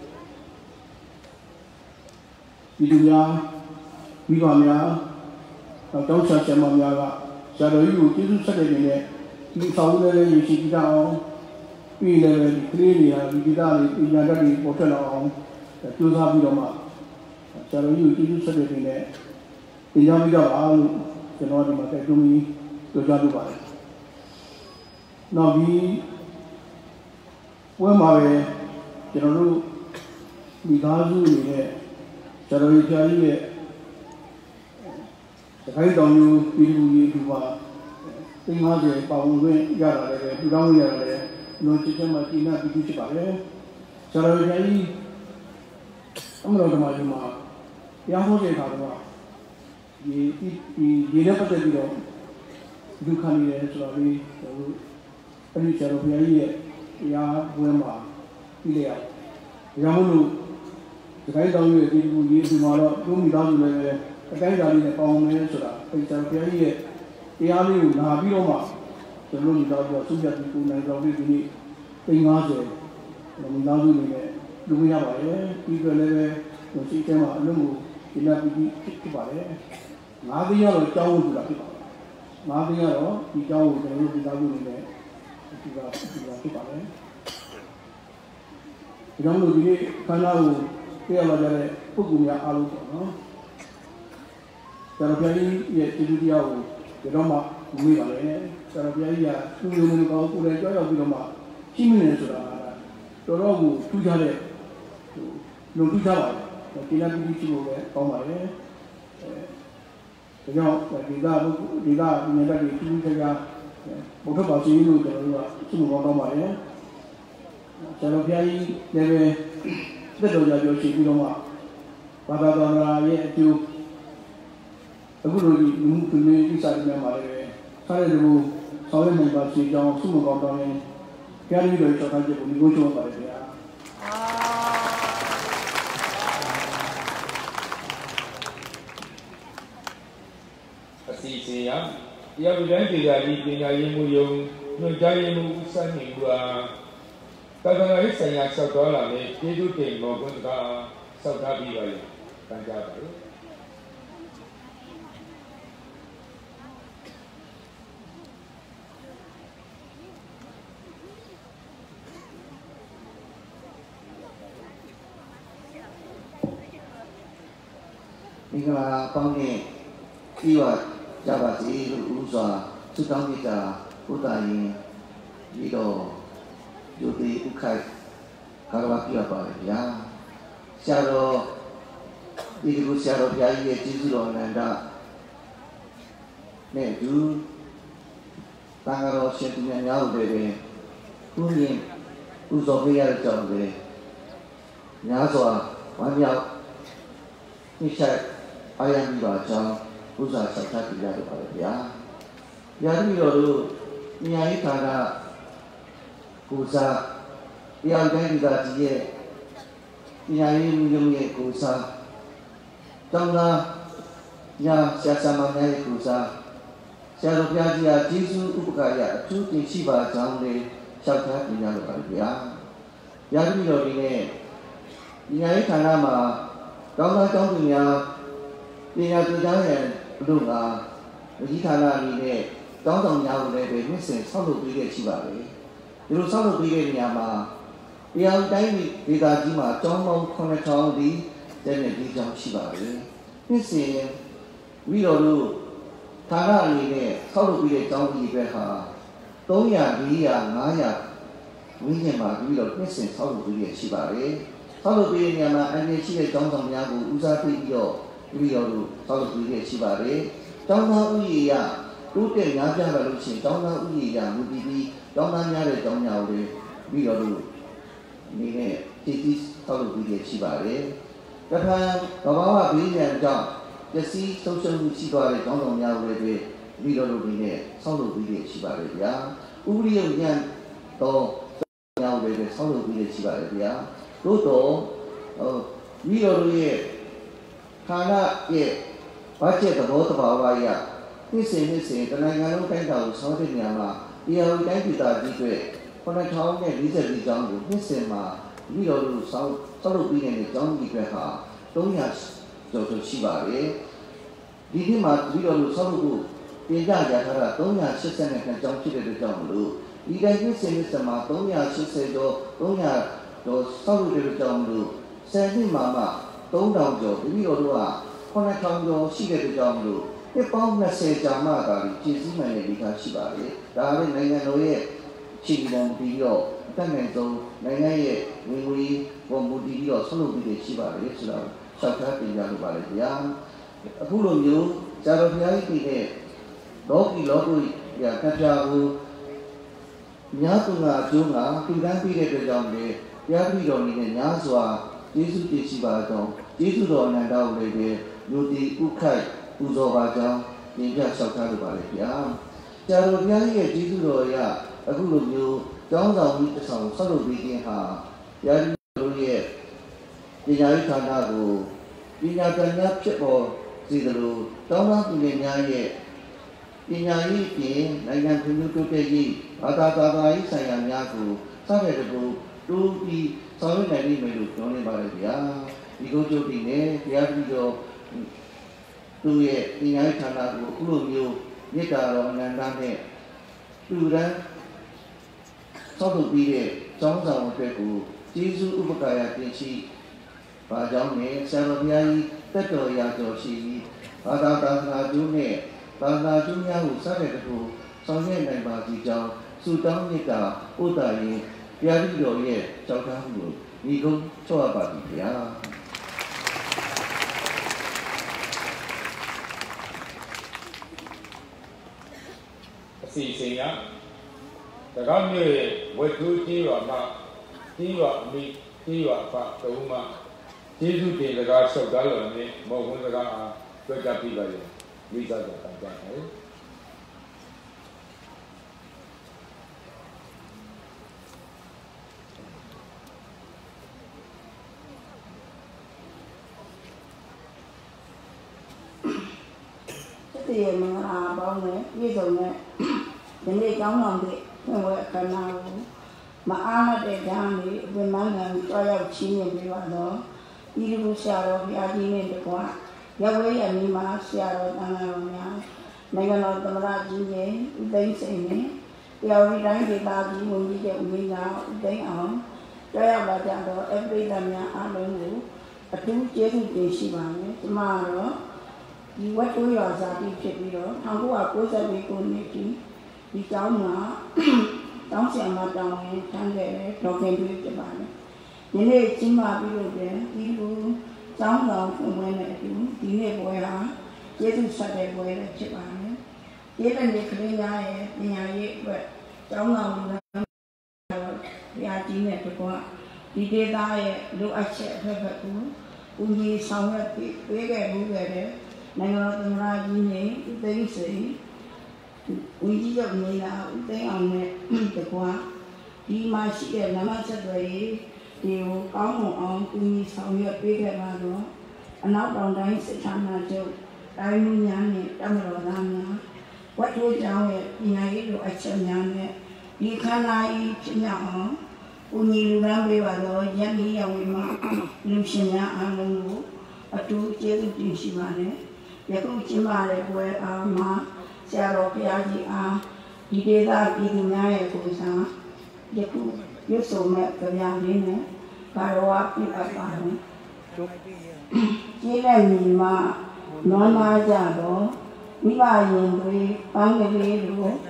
ဒီလူများမိဘများတောင်းချဆရာမများကဆရာတော်ကြီးကိုကျေးဇူးဆက်တဲ့အနေနဲ့ဒီဆောင်ဦးလည်းရရှိကြအောင်ပြီးလည်းဒီကလေးတွေဟာဒီကိစ္စတွေပညာတတ်တွေပေါ်ထွက်လာအောင်ကြိုးစားပြီးတော့မှဆရာတော်ကြီးကိုကျေးဇူးဆက်တဲ့အနေနဲ့သင်ကြားပြီးတော့အားလို့ကျွန်တော်ဒီမှာတိုက်တွန်းပြီးပြောကြားလိုပါတယ်။နောက်ပြီးဝဲမှာပဲကျွန်တော်တို့မိသားစုအနေနဲ့ဆရာတော်ကြီးဖျားကြီးရဲ့တခိုင်းတောင်ယူပြည်သူကြီးဒီမှာ50ပေါင်ခွင့်ရတာလည်းထူထောင်ရတာလည်းလုံးချစ်မှကျင်းနာပြီးဖြစ်ပါလေဆရာတော်ကြီးအမှန်တော်မှာရားဟောတဲ့အခါတော့ဒီနဲ့ပတ်သက်ပြီးတော့ဒုက္ခနေတယ်ဆိုတော့ဒီအဲဒီဆရာတော်ဘုရားကြီးရဲ့တရားဝဲမှာပြီးလေရတယ်။ဒါကြောင့်မို့လို့ဒီတိုင်းတောင်းရတဲ့ဒီကူကြီးဒီမှာတော့ဘုံမိသားစုလည်းအတိုင်းအတာလေးနဲ့ပေါင်းမယ်ဆိုတာအဲဒီဆရာတော်ဘုရားကြီးရဲ့တရားလေးကိုနာပြီးတော့မှကျွန်တော်မိသားစုကသူ့ပြပြီးကိုနိုင်တော်လေးဒီနေ့50မိသားစုနေနဲ့လူမရပါရဲ့ပြီးတော့လည်းပဲဒီကျမ်းမှာအလုံးကိုဒီလာပြီးဖြစ်ပါလေ9သိန်းတော့ကြောင်းလို့ဆိုတာဖြစ်ပါ9သိန်းကတော့ဒီကြောင်းကိုကျွန်တော်တို့မိသားစုနေနဲ့ဒီကဖြစ်ပါလေဒီကြောင့်လို့ဒီနေ့ခန္ဓာကိုပြရလာကြတဲ့ပုဂ္ဂိုလ်များအားလုံးပေါ့နော်ဆရာတော်ဘုရားကြီးရဲ့ဒီလိုတရားကိုဒီတော့မှမေးပါလေဆရာတော်ဘုရားကြီးကသူ့လိုမျိုးကောင်းကိုယ်လည်းကြောက်ရောက်ပြီးတော့မှရှိမနေဆိုတာတော်တော်ကိုထူးခြားတဲ့လုံထူးခြားပါတယ်ဒီလားပြီးရှိလို့ပဲကောင်းပါလေဒါကြောင့်ဒီကမြင်တတ်ပြီးထူးခြားဘုရားပါစီလို့ကျွန်တော်တို့ကသူ့ကိုကောင်းပါလေဆရာတော်ဘုရားကြီးလည်းပဲသက်တော်ရာပြောရှိပြီးတော့မှဘာသာတော်ရဲ့အကျိုးအခုလိုဒီလူမှုကွန်ရက်ကိစ္စတွေမှာလည်းစားရတဲ့လူဆောင်းရနိုင်ပါစေကြောင်းသူ့ကိုကောင်းတော်ရင်ကြားပြီးတော့တော်တော်ကြည့်ဖို့ဒီကိုချုပ်ပါတယ်ဗျာအစီအစဉ်ရတရားဥတိုင်းတရားကြီးပညာရေးမှုယုံညွှန်ကြားရေးမှုစံနှင်မှုသာသနာ့ဆိုင်ရာဆောက်တော်လာတဲ့ကျေးဇူးတင်မောကွန်းကဆောက်ထားပြီးပါလေတန်ကြပါလေမင်္ဂလာပေါင်းနဲ့ပြီးပါကြပါစေလို့ဥစွာဆုတောင်းမိတာဘုရားရင်ပြီးတော့ယုတိဥခိုက်ကာလပြပါလေဗျာဆရာတော်ဒီကုဆရာတော်ဘုရားကြီးရဲ့ကျေးဇူးတော်အနန္တနဲ့သူတန်ဃာတော်ရှင်သူများကိုလည်းခုမြင်ဥစွာပေးရတဲ့ကြောင့်ပဲများစွာဝမ်းမြောက်နိစ္စအာရမိပါကြောင်းဥစ္စာဆောက်ထားပြရတော့ပါလေဗျာ။ရာသီတော်တို့ဉာဏ်ရေးဌာနကိုစားတရားတိုင်းဒီကကြီးရဲ့ဉာဏ်ရေးမျိုးမျိုးရဲ့ကိုစားတောင်းတာညာဆရာဆရာမများရဲ့ကိုစားဆရာတော်ဘုရားကြီးဟာကျေးဇူးဥပကာရအထူးတင်ရှိပါကြောင်းလေးဆောက်ထားပြရတော့ပါလေဗျာ။ရာသီတော်ဒီနဲ့ဉာဏ်ရေးဌာနမှာတောင်းတာတောင်းသူများပညာသင်ကြားရန်တို့ကဒီဌာနအနေနဲ့တောင်းဆောင်များကိုလည်းပဲနှစ်စဉ်ဆောက်လုပ်ပေးခဲ့ရှိပါလေဒီလိုဆောက်လုပ်ပေးတဲ့နေရာမှာတရားတိုင်းဒေသကြီးမှာကျောင်းပေါင်း9000ဒီတဲ့နဲ့ဒီကျောင်းရှိပါလေနှစ်စဉ်ပြီးတော့လို့ဌာနအနေနဲ့ဆောက်လုပ်ပေးတဲ့ကျောင်းကြီးပဲဟာ 300 400 500ဝင်းကျင်မှာပြီးတော့နှစ်စဉ်ဆောက်လုပ်ပေးရရှိပါတယ်ဆောက်လုပ်ပေးတဲ့နေရာမှာအန်ဒီရှိတဲ့ကျောင်းဆောင်များကိုဦးစားပေးပြီးတော့ဆောက်လုပ်ပေးရရှိပါတယ်ကျောင်းသားဥယျာဉ်တိုးတက်များပြားလာလို့ရှိရင်ကျောင်းသားဥယျာဉ်မူတည်ပြီးကျောင်းသားများတဲ့ကျောင်းများကိုပြီးတော့အနေနဲ့တည်တည်ဆောက်လုပ်ပေးရရှိပါတယ်တခါဘဝဘေးရန်ကြောင့်ပစ္စည်းဆုံးရှုံးမှုရှိသွားတဲ့ကျောင်းဆောင်များကိုလည်းပြီးတော့ဒီနေ့ဆောက်လုပ်ပေးရရှိပါတယ်ဗျာဥပဒေညံတော့ကျောင်းတွေဆောက်လုပ်ပေးရရှိပါတယ်ဗျာတို့တော့ပြီးတော့ရဲ့ခန္ဓာရဲ့ဘာကျက်သဘောတဘာဝရနှစ်စဉ်တနိုင်ငံလုံးတိုင်းတာကိုဆောက်တဲ့နေရာမှာတရားဝင်တိုင်းဒေသကြီးတွေ9044ကျောင်းကိုနှစ်စဉ်မှာပြီးတော့ဆောက်လုပ်ပေးနေတဲ့ကျောင်းကြီးတွေဟာ300ကျော်ရှိပါတယ်ဒီနှစ်မှာပြီးတော့ဆောက်လုပ်ဖို့ပြင်ကြရထားတာ382ကျောင်းဖြစ်တဲ့အတွက်ကြောင့်မလို့ဒီတိုင်းနှစ်စဉ်မှာ380ကျော်300ကျော်ဆောက်လုပ်တဲ့အတွက်ကြောင့်မလို့10နှစ်မှာမှ3000ကျော်ပြီးတော့9000ကျော်ရှိတဲ့အတွက်ကြောင့်မလို့နှစ်ပေါင်း20ကြာမှသာဒီပြည်စည်းမှန်တဲ့ဒီကရှိပါတယ်ဒါလည်းနိုင်ငံတော်ရဲ့ခြေပုံပြီးတော့အတတ်နိုင်ဆုံးနိုင်ငံရဲ့ဝင်ငွေပုံမူတည်ပြီးတော့ဆောက်လုပ်ပြီးရှိပါတယ်ဆိုတော့စောက်ထားတင်ပြလိုပါလေဗျာအခုလိုမျိုးဇာတော်ဘုရားကြီးတဲ့လောကီရာကပြာကိုများသူကအကျိုးကတူတန်းပြီးတဲ့အတွက်ကြောင့်လေဘုရားပြီးတော်နေတဲ့ညာစွာယေရှုတည်ရှိပါကြောင်းယေရှုတော်အနန္တကိုလည်းပဲလူတီဥခိုက်ပူဇော်ပါကြောင်းသင်ပြလျှောက်ထားလိုပါလေဗျာဇာတော်ဘုရားကြီးရဲ့ယေရှုတော်ရအခုလိုမျိုးကျောင်းဆောင်ကြီးတစ်ဆောင်ဆောက်လုပ်ပေးခြင်းဟာဘုရားကြီးတို့ရဲ့ပညာရေးဌာနကိုပညာပညာဖြစ်ပေါ်စေသလိုကျောင်းသားပြည်နယ်များရဲ့ပညာရေးပြင်နိုင်ငံဖွံ့ဖြိုးတိုးတက်ရေးဘာသာရေးဆိုင်ရာများကိုစတဲ့တကူတိုးပြီးဆောင်ရွက်နိုင်လိမ့်မယ်လို့ပြောနေပါတယ်ဗျာဒီလိုကြိုးပြီးနေဘုရားကြီးတော်သူ့ရဲ့ပညာရေးဌာနကိုအခုလိုမျိုးမြစ်တာတော်အနန္တနဲ့တူတန်းဆောက်လုပ်ပြီးတဲ့ကျောင်းဆောင်အတွက်ကိုကျေးဇူးဥပကာယတင်ရှိဘာကြောင့်လဲဆရာတော်ဘုရားကြီးတက်တော်ရာကျော်ရှိဘာသာကျိုးနဲ့ဘာသာကျိုးများကိုစတဲ့တကူဆောင်ရွက်နိုင်ပါသည်ကြောင့်ဆုတောင်းမြတ်တာဥဒ္ဒါရင်ဘုရားကြီးတော်ရဲ့ကြောက်ထားမှုကိုညီကုန်းချော့ပါသည်ဗျာအစီအစဉ်ကတကောက်မြို့ရဲ့ဝက်ထိုးကြီးရွာမှာကြီးရွာအမိကြီးရွာဖတုံးမှာကျေးဇူးတင်စကားလျှောက်သားတော်နဲ့မော်ခွန်းစကားအားတွေ့ကြပြီးပါရဲ့မိသားစုတိုင်ကြတယ်ဒီမင်္ဂလာပေါင်းနဲ့ပြည်စုံနဲ့ဒီနေ့ကျောင်းတော်တွေဝင်ဝဲအခမ်းအနားကိုမအားမတဲ့ကြောင့်ဒီအပြင်မှန်းခံကြောက်ရောက်ချင်းနေပြီးတော့ဤလူဆရာတော်ဘုရားကြီးနဲ့တကွာရောက်ဝဲရမီမှာဆရာတော်တန်ခါတော်များနိုင်ငံတော်သမ္မတကြီးရဲ့ဥသိမ်းစိန်နဲ့တရားဝိတိုင်းဒေသကြီးဝန်ကြီးတဲ့ဦးမင်းကဥသိမ်းအောင်ကြောက်ရောက်လာကြတော့အပိဓာများအားလုံးကိုအထူးကျေးဇူးတင်ရှိပါမယ်ဒီမှာတော့ဒီဝတ်တိုးရွာစာတိဖြစ်ပြီးတော့1992ခုနှစ်ဒီကျောင်းမှာတောင်းဆရာမတောင်းဝင်ထမ်းခဲ့တဲ့ဒေါက်ခင်တွေဖြစ်ပါတယ်ဒီနေ့ကြီးမာပြီးလို့ပြန်ဒီလိုကျောင်းတော်ဖွင့်ပွဲနဲ့အတူဒီနေ့ပွဲဟာကျေးဇူးဆက်တဲ့ပွဲလည်းဖြစ်ပါတယ်ဒီတဲ့နေ့ကလေးများရဲ့ပညာရေးအတွက်ကျောင်းတော်လူများဘုရားကြီးနဲ့တကွဒီဒေသရဲ့လိုအပ်ချက်အဖက်ဖက်ကိုဦးကြီးဆောင်ရွက်ပေးခဲ့မှုခဲ့တဲ့နိုင်ငံတော်သမ္မတကြီးနဲ့ဦးသိန်းစိန်ဦးကြီးရောက်နေတာဦးသိန်းအောင်နဲ့တကွာဒီမှာရှိတဲ့လမ်းမဆက်သွယ်ရေးဒီကိုကောင်းမွန်အောင်ဦးကြီးဆောင်ရွက်ပေးခဲ့ပါတော့အနောက်တောင်တိုင်းစစ်ဌာနချုပ်တိုင်းမှုများနဲ့တမတော်သားများဝတ်ထိုးကျောင်းရဲ့ပညာရေးလိုအပ်ချက်များနဲ့ဒီခန္ဓာကြီးဖြစ်မြောက်အောင်ဦးကြီးလူရန်ပေးပါတော့ရန်ကြီးရောက်ဝင်မှာလူရှင်များအားလုံးကိုအတူကျေးဇူးတင်ရှိပါတယ်ယခုကျင်းပတဲ့ပွဲအားမှာဆရာတော်ဘုရားကြီးအားဒီဒေသပြည်သူများရဲ့ကိုယ်စားယခုရွတ်ဆိုမဲ့ကြပြလေးနဲ့ဘာတော်ပြအပ်ပါတယ်ကျေးလက်ညီမနွမ်းနာကြတော့မိဘရင်တွေပန်းကလေးတို့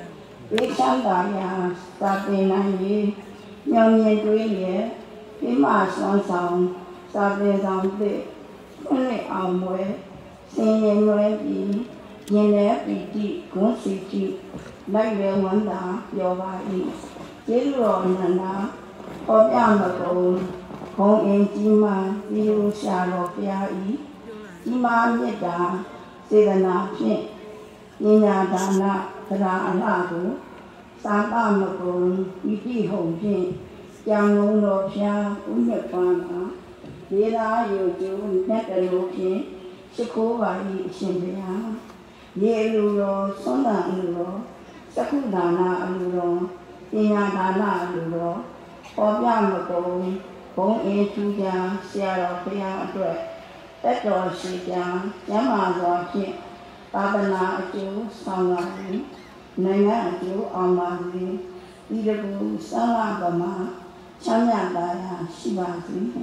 ဘေးချမ်းသာရာသာသနာရေးညောင်မြင်တွေးရဲ့ပြမဆွမ်းဆောင်သာသနာဆောင်သစ်ဖွင့်လှစ်အောင်မွဲဆင်ရင်လွဲပြီးရင်လည်းပီတိဂုဏ်စီတိလိုက်ရဝန္တာပြောပါ၏ကျေးဇူးတော်အနန္တဟောပြမကုန်ဘုံအင်းကြီးမှဒီလိုရှာတော်ဘုရား၏ကြီးမားမြတ်တာစေတနာဖြင့်ပညာဒါနသရအလှကိုသာသမကုန်ဤတိဟုံဖြင့်ကြောင်လုံးတော်ဖျားဥညက်ပန်းမှာဒေသာယုကျူမြတ်တလူဖြင့်ရှိခိုးပါ၏အရှင်ဘုရားရေလူတော်သွန်တန်အလူတော်သက္ကုဒါနအလူတော်ပညာဒါနအလူတော်ဟောပြမကုန်ဘုံအေးကျူးကြဆရာတော်ဘုရားအတွက်တက်တော်ရှိကြကျမ်းမာစွာဖြင့်သာသနာအကျိုးဆောင်ပါ၏နိုင်ငံအကျိုးအောင်ပါစေဤတကူဆန္ဒပမာချမ်းသာပါရာရှိပါစေသာ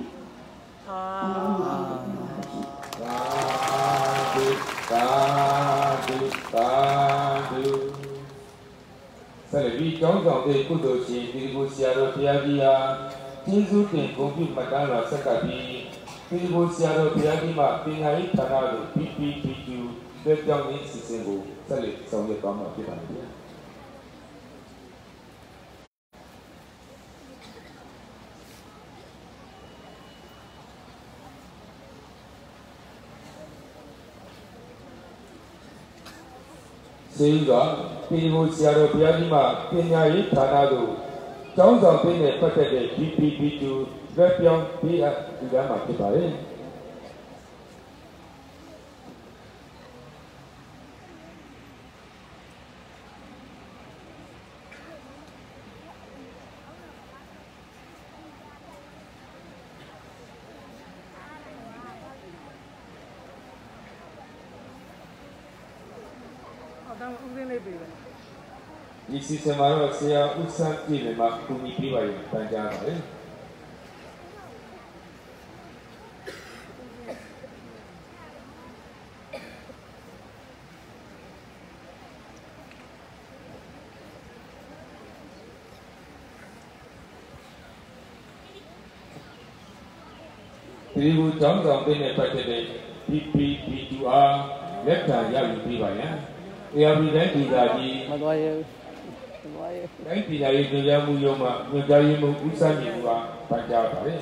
ဓုသာဓုသာဓုဆက်လက်ပြီးကျောင်းဆောင်တဲ့ကုသိုလ်ရှင်ဒီကိုဆရာတော်ဘုရားကြီးဟာကျေးဇူးတင်ဂုဏ်ပြုမှတ်တမ်းတော်ဆက်ကပ်ပြီးဒီကိုဆရာတော်ဘုရားကြီးမှပညာရေးဌာနသို့ PPTQ လွှဲပြောင်းရေးစီစဉ်ကိုဆက်လက်ဆောင်ရွက်သွားမှာဖြစ်ပါတယ်ဗျာစေကပြည်ကိုဆရာတော်ဘုရားကြီးမှပညာရေးဌာနသို့ကျောင်းဆောင်ပေးတဲ့ပတ်သက်တဲ့ PPTQ လွှဲပြောင်းပေးအပ်ဒီကမှာဖြစ်ပါတယ်ဒီစီစံမှာတော့ဆရာဦးစန်းပြည်နယ်မှာကူညီပေးပါရင်ပန်ကြားပါတယ်ဒီကိုကျောင်းဆောင်ပေးတဲ့ပတ်သက်တဲ့ PPTQR လက်ခံရယူပေးပါရန်ARP တိုင်းဒေသကြီးမတော်ရတိုင်းပြည်ရေးကြိုးစားမှုရုံးမှာညွှန်ကြားရေးမှူးဦးစန်းမြင့်ကပန်ကြားပါတယ်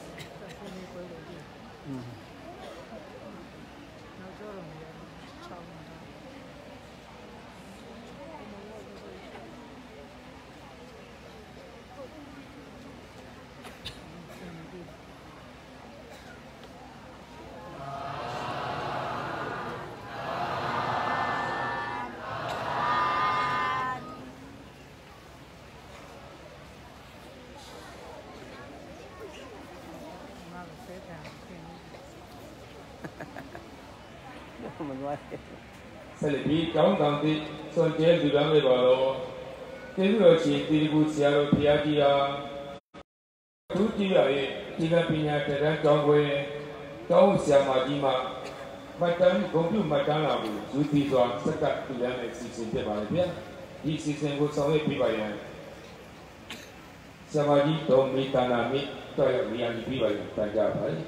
ဆက်လက်ပြီးကျောင်းဆောင်သည့်စွန်ကျဲလူသားတွေပါတော့ကျေးဇူးတော်ရှင်တီရီကူဆရာတော်ဘုရားကြီးဟာသူကြည့်ရရဲ့ဒီကပညာတရံကျောင်းခွဲကျောင်းဆရာမကြီးမှမှတ်တမ်းဂုဏ်ပြုမှတ်တမ်းလာကိုယူတည်စွာစက္ကပ်ပြရမယ့်စီစဉ်ဖြစ်ပါလေဗျာဒီစီစဉ်ကိုဆောင်ရွက်ပေးပါရန်ဆရာမကြီးဒေါ်မေတ္တာနာမိတော်ရမြာပြီးပါရန်ပန်ကြားပါလေ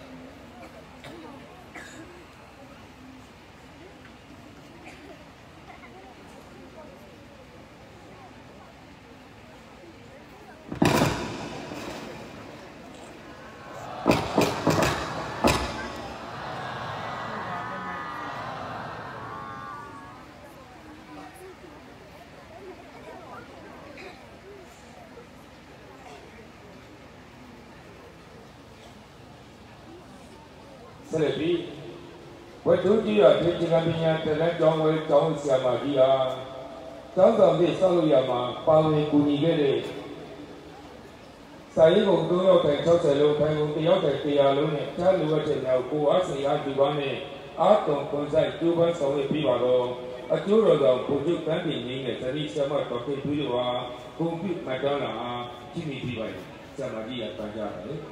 ဆက်လက်ပြီးဝတ္ထုကြီးရဒေသကပညာတလက်ကျောင်းဝဲကျောင်းဆရာမကြီးဟာကျောင်းဆောင်ပြီးဆောက်လုပ်ရမှာပါဝင်ကူညီခဲ့တဲ့စာရေးပုံ3ရောက်တိုင်60လုံးထိုင်ပုံ1ရောက်တိုင်100လုံးနဲ့ကြားလိုအပ်တဲ့များကိုအားစရာဒီပါနဲ့အားတုံကွန်ဆိုင်ကျိုးပန်းဆောင်ရွက်ပြီးပါတော့အကျိုးတော်ကြောင့်ဘုရားတန်းတင်ကြီးနဲ့ဇနီးဆရာမတော်ခေပြီးတော့ဂုဏ်ပြုမှတ်တမ်းလာကြည့်မိပြီးပါရဲ့ဆရာမကြီးကပန်ကြားတယ်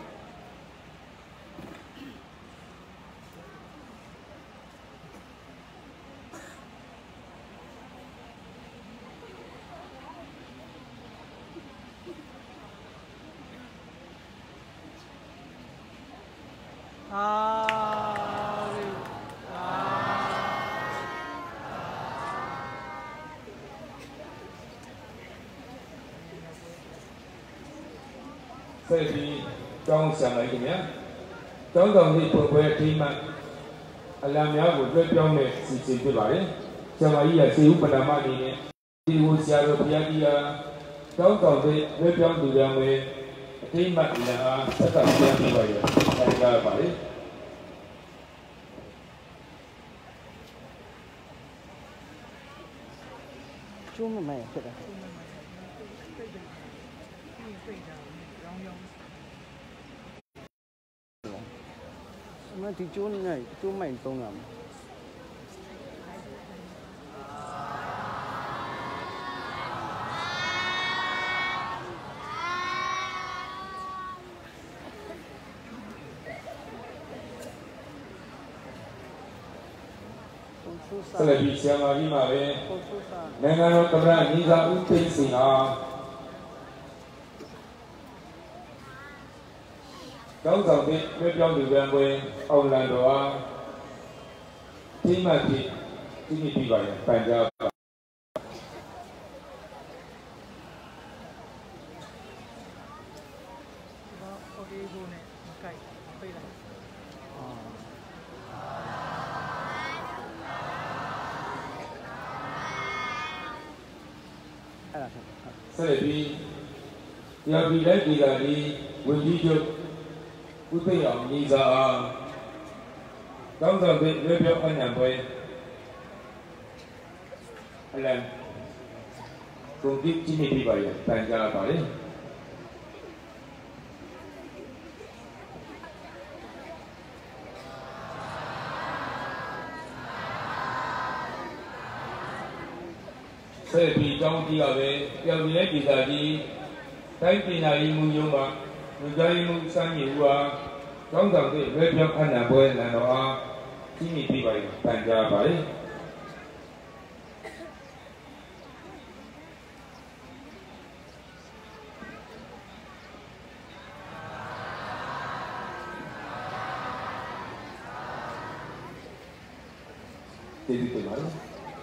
ဆက်ပြီးကျောင်းဆရာမကြီးများကျောင်းဆောင်ကြီးပွဲထိမှအလံများကိုလွှဲပြောင်းတဲ့စီစဉ်ဖြစ်ပါတယ်ဆရာမကြီးရဲ့စေဥပဒမအနေနဲ့ဒီကိုဆရာတော်ဘုရားကြီးဟာကျောင်းဆောင်ကြီးလွှဲပြောင်းသူများပဲအထိမှအလံအားဆက်သက်ပြန်ပြီးပါရဲ့ဆက်ကြပါလေကျိုးမမဲဖြစ်တာမဒီကျိုးနဲ့ကျိုးမိုင်သုံးရမှာဆက်လက်ပြီးဆရာမကြီးမှာပဲနိုင်ငံတော်သမ္မတညီသာဦးသိန်းစိန်ဟာကျောင်းဆောင်တဲ့လွှဲပြောင်းသူများပွဲအောင်လန်တော်အားထိမှတ်ပြီးဒီနေ့ပြပါရင်ပန်ကြားပါဆက်လက်ပြီးတရားပြည်လိုက်ပြည်သာဒီဝန်ကြီးချုပ်ဦးသိန်းအောင်ညီစာအားကျောင်းဆောင်တဲ့လွှဲပြောင်းအနံပွဲအလံကုန်ကြည့်နေပြပါရင်ပန်ကြားပါလေဆက်ပြီးကျောင်းကြီးကပဲပြောင်းလဲပြည်သာကြီးတိုင်းပညာရေးမှုရုံးမှာလူသားရေးမှုစမ်းမြေဦးအားကျောင်းဆောင်တဲ့လွှဲပြောင်းအနံပွဲလန်တော်အားကြီးနေပြပါရင်ပန်ကြားပါလေဒီလိုပါလား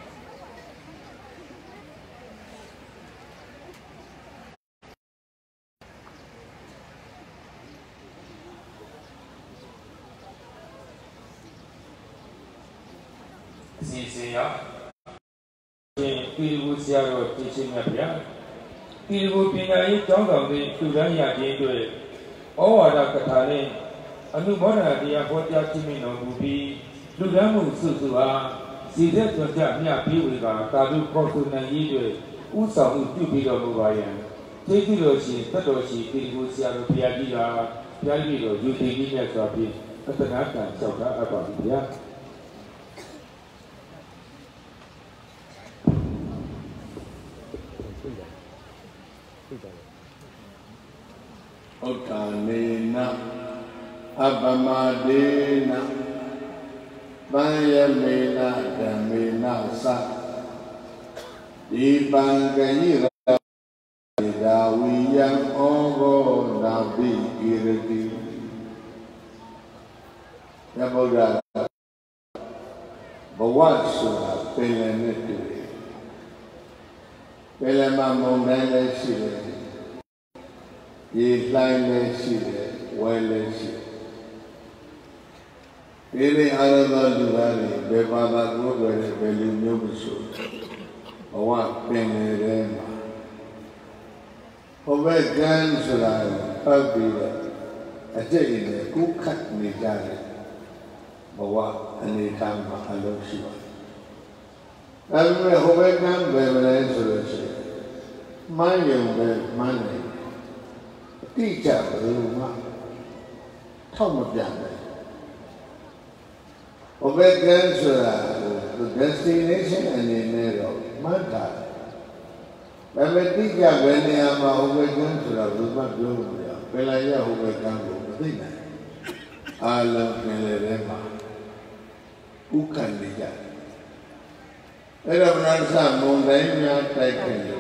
စီစီရပြည်သူဆရာတော်တည်ရှိမြတ်ဗျာပြည်သူပညာရေးကျောင်းဆောင်တွေသူတန်းရခြင်းတွေဩဝါဒကထာနဲ့အနုမောဒနာတရားဟောကြားခြင်းမြတော်မူပြီးလူတန်းမှုစုစုအားစီတဲ့ကြွကြမြပြီးဝေကသာဓုခေါ်ဆိုနိုင်ရေးတွေဥဆောင်မှုပြုပြီးတော်မူပါယံကျေးဇူးတော်ရှင်တတ်တော်ရှင်ပြည်သူဆရာတော်ဘုရားကြီးကဘုရားကြီးတော်ယူတည်ကြီးမြတ်စွာဖြင့်အတ္တနာကံလျှောက်တာအပ်ပါဗျာဥက္ကာနေနအပမဒေနပံယမေနဓမ္မေနသဒီပံကယိရဒါဝိယံဩဘောနာပိကိရတိယဗုဒ္ဓဘဝဆိုတာပင်လယ်နဲ့တူတယ်ပင်လယ်မှာမုန်တိုင်းလည်းရှိတယ်ရေလှိုင်းလည်းရှိတယ်ဝဲလည်းရှိတယ်ဒီလိုအားလုံးသောလူသားတွေဘယ်ဘာသာကိုယ်တွေဘယ်လူမျိုးမဆိုဘဝပင်လယ်ထဲမှာဟိုဘက်ကန်းဆိုတာပတ်ပြီးတော့အကျိတ်နဲ့ကုခတ်နေကြတယ်ဘဝအနေထားမှာအလုံးရှိပါတယ်ဒါပေမဲ့ဟိုဘက်ကန်းပဲမလဲဆိုလို့ရှိရင်မှန်းရုံပဲမှန်းနေတိကျဘယ်လိုမှထောက်မပြနိုင်ဟိုဘက်ကန်းဆိုတာ destination အနေနဲ့တော့မှတ်တာဒါပေမဲ့တိကျဘယ်နေရာမှာဟိုဘက်ကန်းဆိုတာဘယ်မှပြောလို့မရဘယ်လာရဟိုဘက်ကန်းကိုမသိနိုင်အားလုံးပင်လယ်ထဲမှာဥက္ကဋ္ဌနေကြအဲ့တော့ဘုရားသမုန်တိုင်းများတိုက်ခဲ့လို့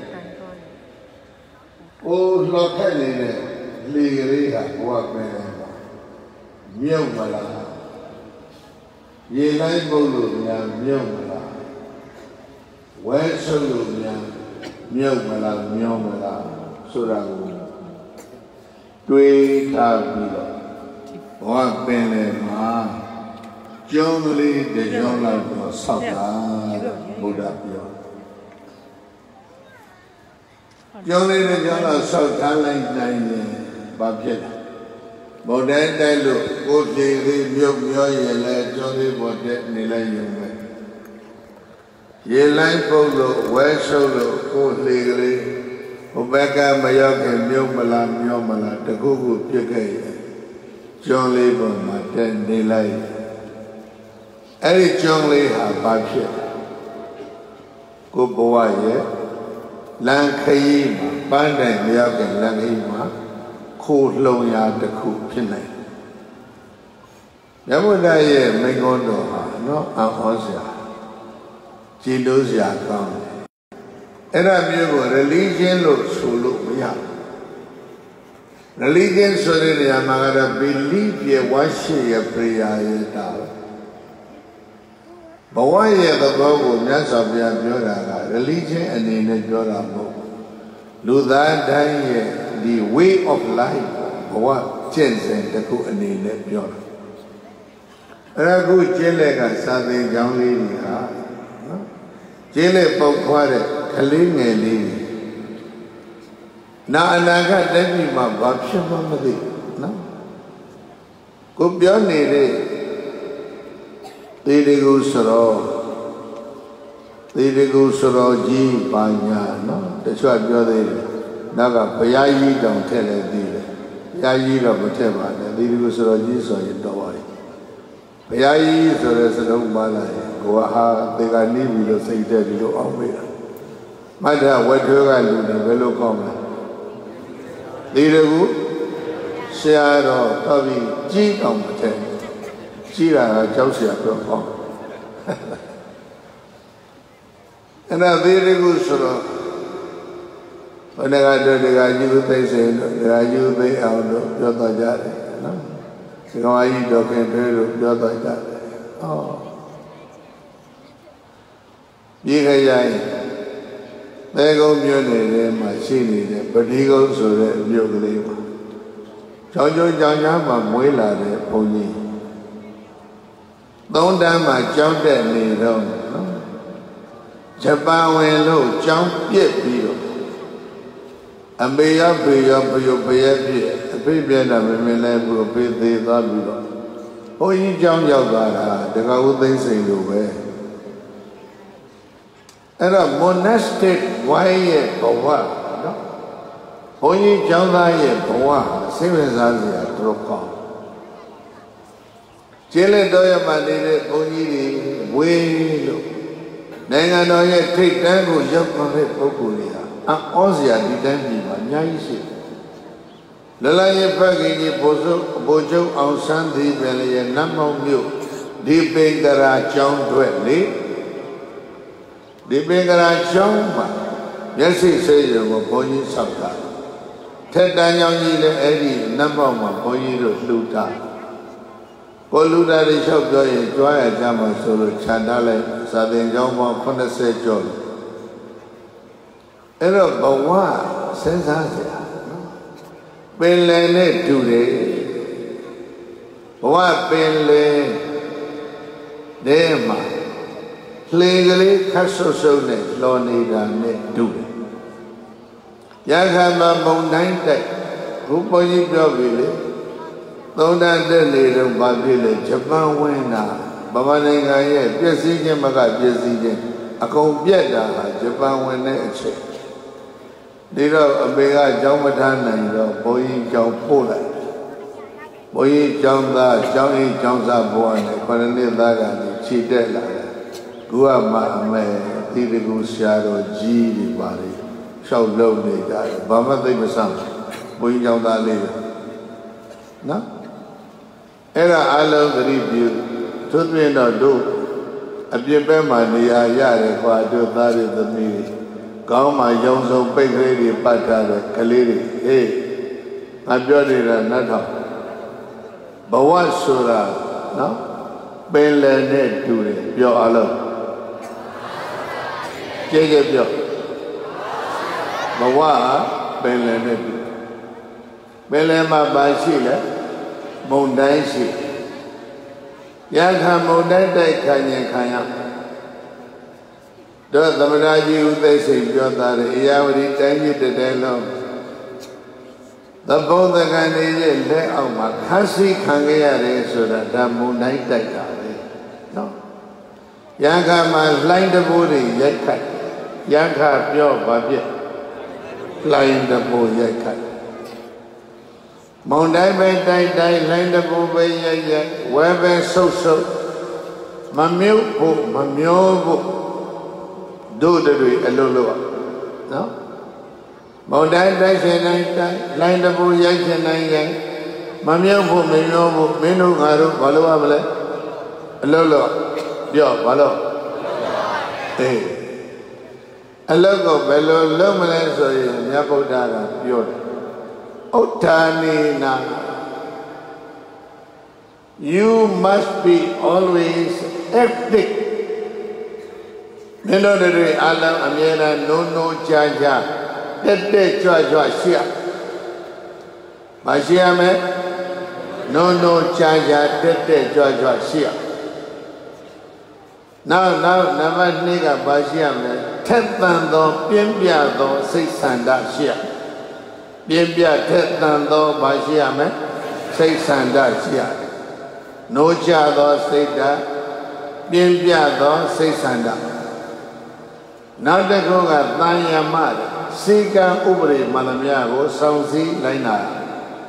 အိုးလှော်ခက်နေတဲ့လေကလေးကဘဝပင်လယ်မှာမြုပ်မလားရေလိုက်ပုတ်လို့များမြုပ်မလားဝဲဆုပ်လို့များမြုပ်မလားမျောမလားဆိုတာကိုတွေးထားပြီးတော့ဘဝပင်လေမှာကျုံးကလေးတကြောင်းလိုက်တော့ဆောက်တာဘုရားပြောကျုံးလေးတကြောင်းတော့ဆောက်ထားလိုက်နိုင်ရင်ဘာဖြစ်လဲဘုရားတိုက်လို့ကိုယ်ပြေလေးမြုပ်ပြောရင်လည်းကျုံးလေးပေါ်တက်နေလိုက်ရုံပဲရေလိုက်ပုတ်လို့ဝဲရှုပ်လို့ကိုယ်လေကလေးဟိုဘက်ကမရောက်ခင်မြုပ်မလားမျောမလားတခုခုပြစ်ခဲ့ရင်ကျွန်းလေးပေါ်မှာတက်နေလိုက်အဲ့ဒီကျွန်းလေးဟာဘာဖြစ်ကိုဘဝရဲ့လမ်းခရီးမှာပန်းတိုင်မရောက်ခင်လမ်းခရီးမှာခိုးလှုံရာတစ်ခုဖြစ်နိုင်မြတ်ဗုဒ္ဓရဲ့မိန့်ခွန်းတော်ဟာနော်အဟောစရာကြည်လို့စရာကောင်းတယ်အဲ့ဒါမျိုးကို religion လို့ဆိုလို့မရဘူး religion ဆိုတဲ့နေရာမှာကတော့ belief ရဲ့ worship ရဲ့ prayer ရဲ့တာဘဝရဲ့သဘောကိုမြတ်စွာဘုရားပြောတာက religion အနေနဲ့ပြောတာမဟုတ်ဘူးလူသားတိုင်းရဲ့ဒီ way of life ဘဝကျင့်စဉ်တစ်ခုအနေနဲ့ပြောတာအဲ့ဒါကိုကျင့်လက်ကစာသင်ကျောင်းလေးတွေဟာနော်ကျင့်လက်ပုတ်ခွားတဲ့ကလေးငယ်လေးနာအနာဂတ်တက်ပြီမှာဘာဖြစ်မှမသိနော်ကိုပြောနေတဲ့တေဒီကိုဆိုတော့ကြီးပါညာနော်တချို့ပြောသေးတယ်နောက်ကဘုရားကြီးတောင်ထည့်လဲသေးတယ်ဘုရားကြီးတော့မထည့်ပါနဲ့တေဒီကိုဆိုတော့ကြီးဆိုရင်တော့ပါရဲ့ဘုရားကြီးဆိုတဲ့စလုံးပါလာရင်ကိုကဟာတေကနီးပြီလို့စိတ်တက်ပြီလို့အောင်းမိတာမတ်တဝတ်ထွေးကလူတွေဘယ်လိုကောင်းလဲဒီတကူဆရာတော်တော်ပြီးကြီးတောင်မထည့်ကြီးတာကကြောက်ဆရာပြောကောင်းအဲ့ဒါဒီတကူဆိုတော့ဘယ်နဲ့ကတော့တကကြီးသိစေလို့တကကြီးသိအောင်လို့ပြောတော့ကြတယ်နော်ဒီကောင်ကြီးတော်ခင်တွေလို့ပြောတော့ကြတယ်ဟောဒီခရိုင်သဲကုန်းမြို့နယ်ထဲမှာရှိနေတဲ့ပတိကုန်းဆိုတဲ့မြို့ကလေးမှာကျောင်းကျောင်းကြားမှာမွေးလာတဲ့ဘုန်းကြီးသုံးတန်းမှာကျောင်းတက်နေတော့ဂျပန်ဝင်လို့ကျောင်းပြစ်ပြီးတော့အမေရဖေရဖယဖယပြည့်အဖေပြည့်တာမမလဲဘူးဖေသေးသွားပြီးတော့ဘုန်းကြီးကျောင်းရောက်သွားတာတက္ကဦးသိမ့်စိန်လိုပဲအဲ့တော့ monastic ဝိုင်းရဲ့ဘဝနော်ဘုန်းကြီးကျောင်းသားရဲ့ဘဝစိတ်ဝင်စားစရာတော်ကောင်းကျင်းလက်တော်ရမှနေတဲ့ဘုန်းကြီးတွေဝေးလို့နိုင်ငံတော်ရဲ့ထိပ်တန်းကိုရောက်သွားတဲ့ပုဂ္ဂိုလ်တွေဟာအောစရာဒီတိုင်းပြည်မှာအများကြီးရှိတယ်လလရဲ့ဖခင်ကြီးဘိုလ်ချုပ်အောင်ဆန်းသည်ပင်လည်းနတ်မောင်မြို့ဒီပင်ကရာကျောင်းတွေလေဒီပင်ကရာကျောင်းမှာမျက်စိစိတ်ရုံကိုဘုန်းကြီးဆောက်တာထက်တန်းကျောင်းကြီးလည်းအဲ့ဒီနတ်မောင်မှာဘုန်းကြီးတို့လှူတာကိုလူတာတွေလျှောက်ပြောရင်ကြွားရကြမှာဆိုလို့ခြံထားလိုက်စာသင်ကျောင်းပေါင်း80ကျော်လို့အဲ့တော့ဘဝစဉ်းစားစရာနော်ပင်လယ်နဲ့တူတယ်ဘဝပင်လယ်ထဲမှာလှေကလေးခတ်ဆုပ်ဆုပ်နဲ့လော်နေတာနဲ့တူတယ်ရခါမှာမုံတိုင်းတိုက်ဘုန်းကြီးပြောပြီလေသုံးတန်းတက်နေတော့ဘာဖြစ်လဲဂျပန်ဝင်တာဗမာနိုင်ငံရဲ့ပြည့်စည်ခြင်းမကပြည့်စည်ခြင်းအကုန်ပြက်တာဟာဂျပန်ဝင်တဲ့အချက်ဒီတော့အမေကကျောင်းမထားနိုင်တော့ဘုန်းကြီးကျောင်းပို့လိုက်ဘုန်းကြီးကျောင်းသားကျောင်းကြီးကျောင်းသားဘဝနဲ့ခရဏိသားကနေခြေတက်လာတယ်ခုကမှအမေဒီတကူဆရာတော်ကြီးတွေပါလေလျှောက်လုံးနေကြတယ်ဘာမှသိမစမ်းဘုန်းကြီးကျောင်းသားလေးပဲနော်အဲ့ဒါအလုံးသတိပြုသို့ပြင်တော့တို့အပြစ်ပဲမှနေရာရတယ်ကွာတို့သားတွေသမီးတွေကောင်းမှရောင်စုံပိတ်ကလေးတွေပတ်ထားတဲ့ကလေးတွေဟေးငါပြောနေတာနတ်တော်ဘဝဆိုတာနော်ပင်လယ်နဲ့တူတယ်ပြောအလုံးကြည့်ကြပြောဘဝပင်လယ်နဲ့တူ Belema Bashila, Mondaishi. Yanka Mondai Kanya Kanya. The Maraji Uday say, Yavri Tangi the Delo. The both the Ghanese lay out Makasi Kangaya so that the Mondai Taka. No. Yanka my blind the body, Yakat. Yanka pure Babia. Blind the body, Yakat. Mondai by die, line the body, wherever so. Mamil, Mamio. Do the way a little. No? Mondai dies and line the bull yank and I Mamio, Menu, Garu, Baluabale, a lolo, yo, Balo. Eh. A logo, Bello, Luminance, or Yapo Dara, pure. Otani na. You must be always ethic. Nino de Alam Amena no Jaja, Tete Joa Shia. Mashia me no Jaja, Tete Joa Shia. Now, never nigga Bashia me, 10th do, Pimbia do, 600 Shia. Pimbia 10th do, Bashia me, 600 Shia. No Jado say that, Pimbia do, 600. Now the Goga Tanya Mad, Sika Ubri Malamiago, Sauzi Laina.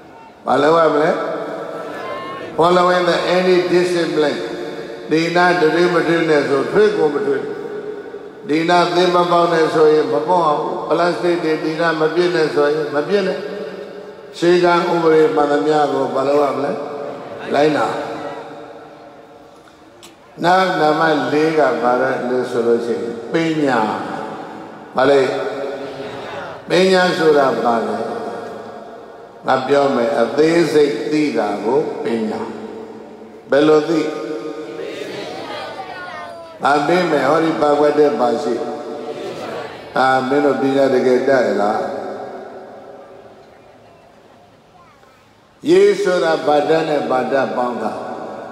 Following the any discipline, Dina the Rimadiness or Trick between Dina Dimabones or Papa, Palasti, Dina Mabines or Mabine, Sika Ubri Malamiago, Palawable, Laina. Now, Nama Lega Bara Solution, Pena, Malay, Pena Sura Bale, Nabiome, a basic Tigago, Pena, Belodi, Abime, Hori Bagwade Bashi, Meno Bina de Gedala. Yesura Badane Bada Banga.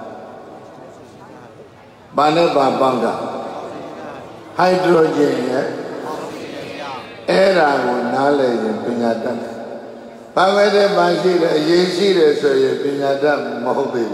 Banaba Banga Hydrogen, Era knowledge in Pinata. Pavade Bashira, Yeshi, so you Pinata Mobi.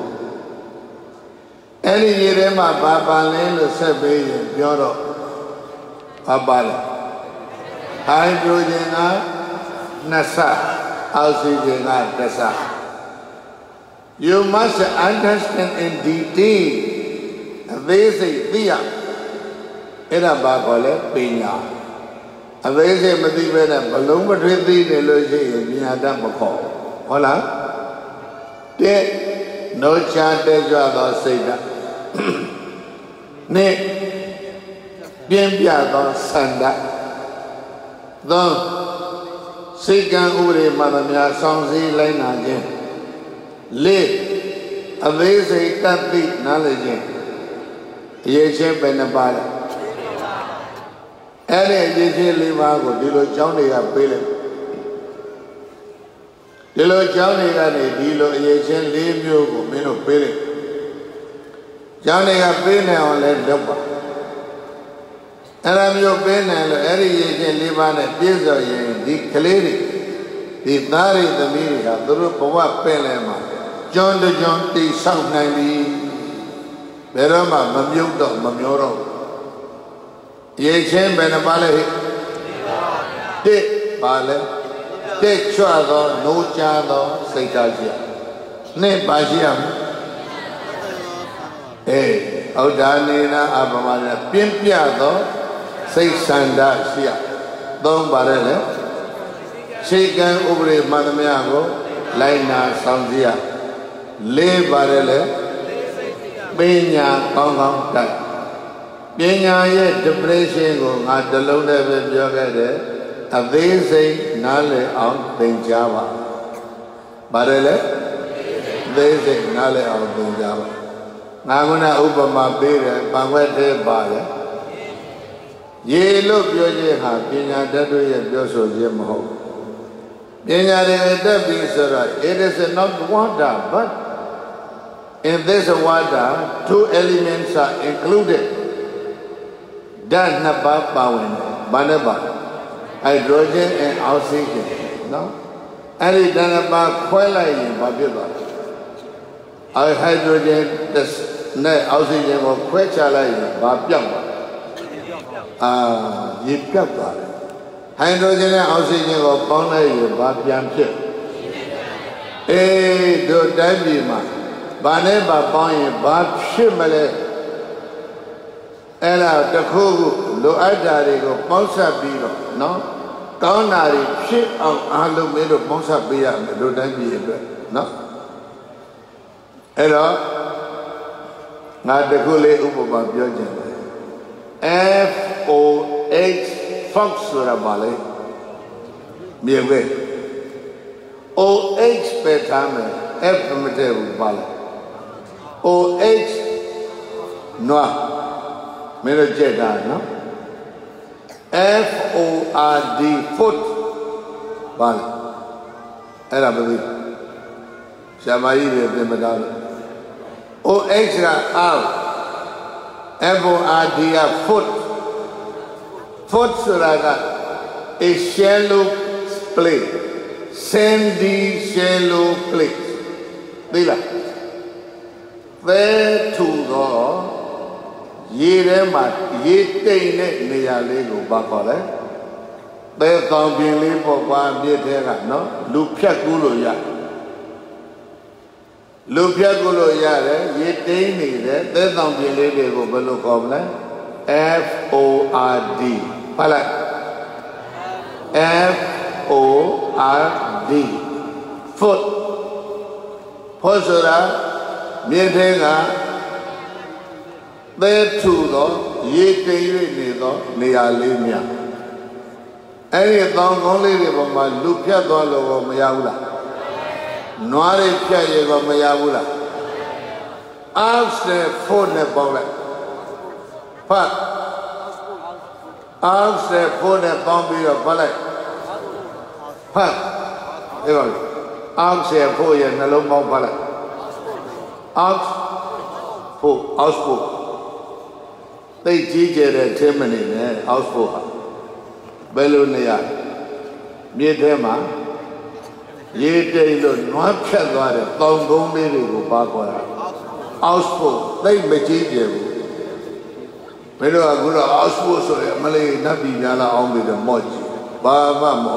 Any Yerema Baba Lane, Sabe, Yoro, Abala. Hydrogen, Nasa, Oxygen, Nasa. You must understand in detail. They say, Thea, Era Bagole, Pina. And they say, Madivena, Balloon, but with the Deloge, Pinada Mako. Hola? They no chant as well say that. Ne Bienpiado Sanda. Though Sikan Uri Madamia Sonsi Lena again. Le, and they say, Tati, knowledge. Yeshe Benabala. Any Yeshe Limago, Dilo Johnny a Billy. Dilo Johnny and a Dilo Yeshe Limu, Mino Billy. Johnny a Billy on Let Dumba. And I'm your pen and every Yeshe Liman and Pizzo, the Kaliri, the Nari, the Miria, the Rupa Pelema, John the John T. South 90. Berama, Mamudo, Mamuro. Yeshem Benabale, De Bale, De Chado, No Chado, Saitasia. Ne Bajiam. Eh, Audanina, Abamana, Pimpiado, Say Sanda, Sia. Don Barele, Shaken Ubri Madamiago, Laina, Sandia. Le Barele. Pena Kong Tat. Pena yet depression go at the low level Jogade, a basic Nale on Benjava. Barele, basic Nale on Benjava. Naguna Ubama Bere, Bangwete Bale. Ye look your Jeha, Pina Dadu, Yoso Jim Ho. It is not water, but in this water, two elements are included. Hydrogen and oxygen. No? And it doesn't hydrogen, oxygen will quench hydrogen and oxygen will burn do Dabima. Baneba buying Bab Shimale Ella the Kugu, Luadari, Monsa Biro, no? Kaunari, ship of Alumino Monsa Bia, do Dabi, no? Ella not the Gule Uba Biogen. FOH Fox Surabale, Miawe. OH Petame, F primitive Bala. OH Noah, Mirajeda, no? FORD, foot, Bala. Era believe. Shamai de Madame. OH out. FORD, foot. Foot Suraga, a shallow plate. Sandy shallow plate. Dila. There to go, Yerema, Yetane, Nialego, Bacole. There can't be live for one year, no? Lupia Guloya. Lupia Guloya, Yetane, there can't be live over Belocomla. FORD. Pala. FORD. Foot. Posura. Mietega, there too, though, ye neither, Nealimia. Any thong only river, my Lupia Dolo of Mayaula. Noire Piaye of Mayaula. Ask the phone about it. Pat. Ask the phone about me of ballet. Pat. Ask the phone and the low ballet. Auspo. They teacher at 10 minutes, Auspo. Belunia. Mietema. Yete, not Chagare, Tongo, Mirigo, Bagua. Auspo. They may teach you. Pero Agura Auspo, so Malay Nabi Yala on with the Moji. Baba Mo.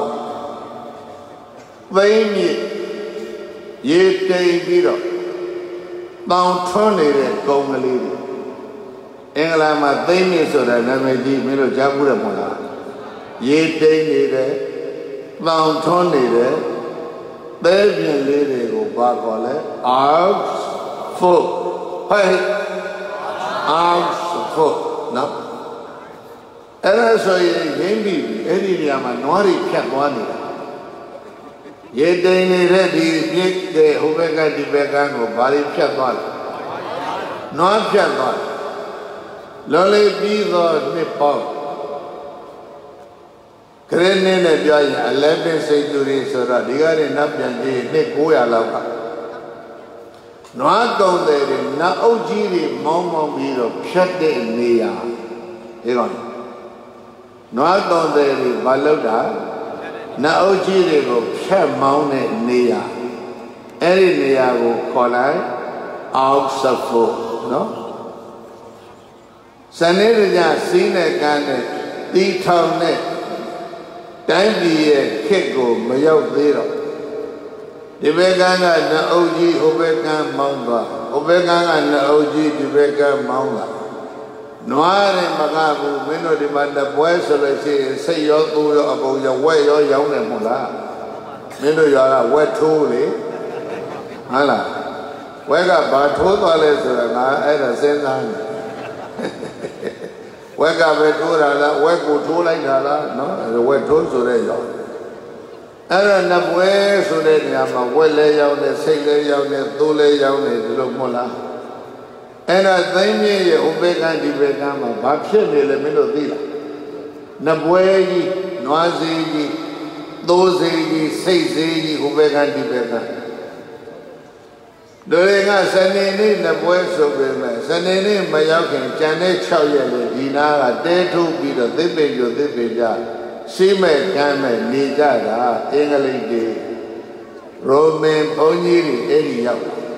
They meet. Yete, Viro. Down tornado, going a lady. England, my thing is so that I may be middle Jabura Mona. Ye day neither, down tornado, there be a lady go back on it, arms full. Hey, arms full. No. And I saw you, any Yama, Nori kept one. Ye day ready, big the Hubega di Began or Bari Piagon. Not Piagon. Lolly be the Nippon. Krenin and Joy, 11th century, so that they are enough and Nick Goyalaka. Not down there, not Ojiri, Momo Biro, shut the Nia. Not down there, Baloda. Na Ojiri go Pet Mountain Nia. Any Nia will call I out Safo, no? Sanitaria seen a gun, the town net. Time be a kego, Mayo Zero. The Vegana and the OG Obegan Mamba, Obegan and the OG the Vegan Mamba. Noir and Magabu, Mino de Manda Boys, say your about your way or young and Mula. Mino, you are a wet tool, Hala. Wake up, but $2 and I had a same time. Wake up at $2, wake go to like Hala, no, the wet tool so they go. And the way so they have a well lay out, the say lay out, the 2 lay out, the little Mula. And I think you Obegan di Begama, Bakshin, the middle dealer. Nabuegi, Noazi, those say who began to began. During a Sunday in the voice of women, Sunday in Mayakin, Janet Chowya, Dina, day to be the Dibijo, Shime, Kame, Nidada, English, Roman, Pony, Eddie.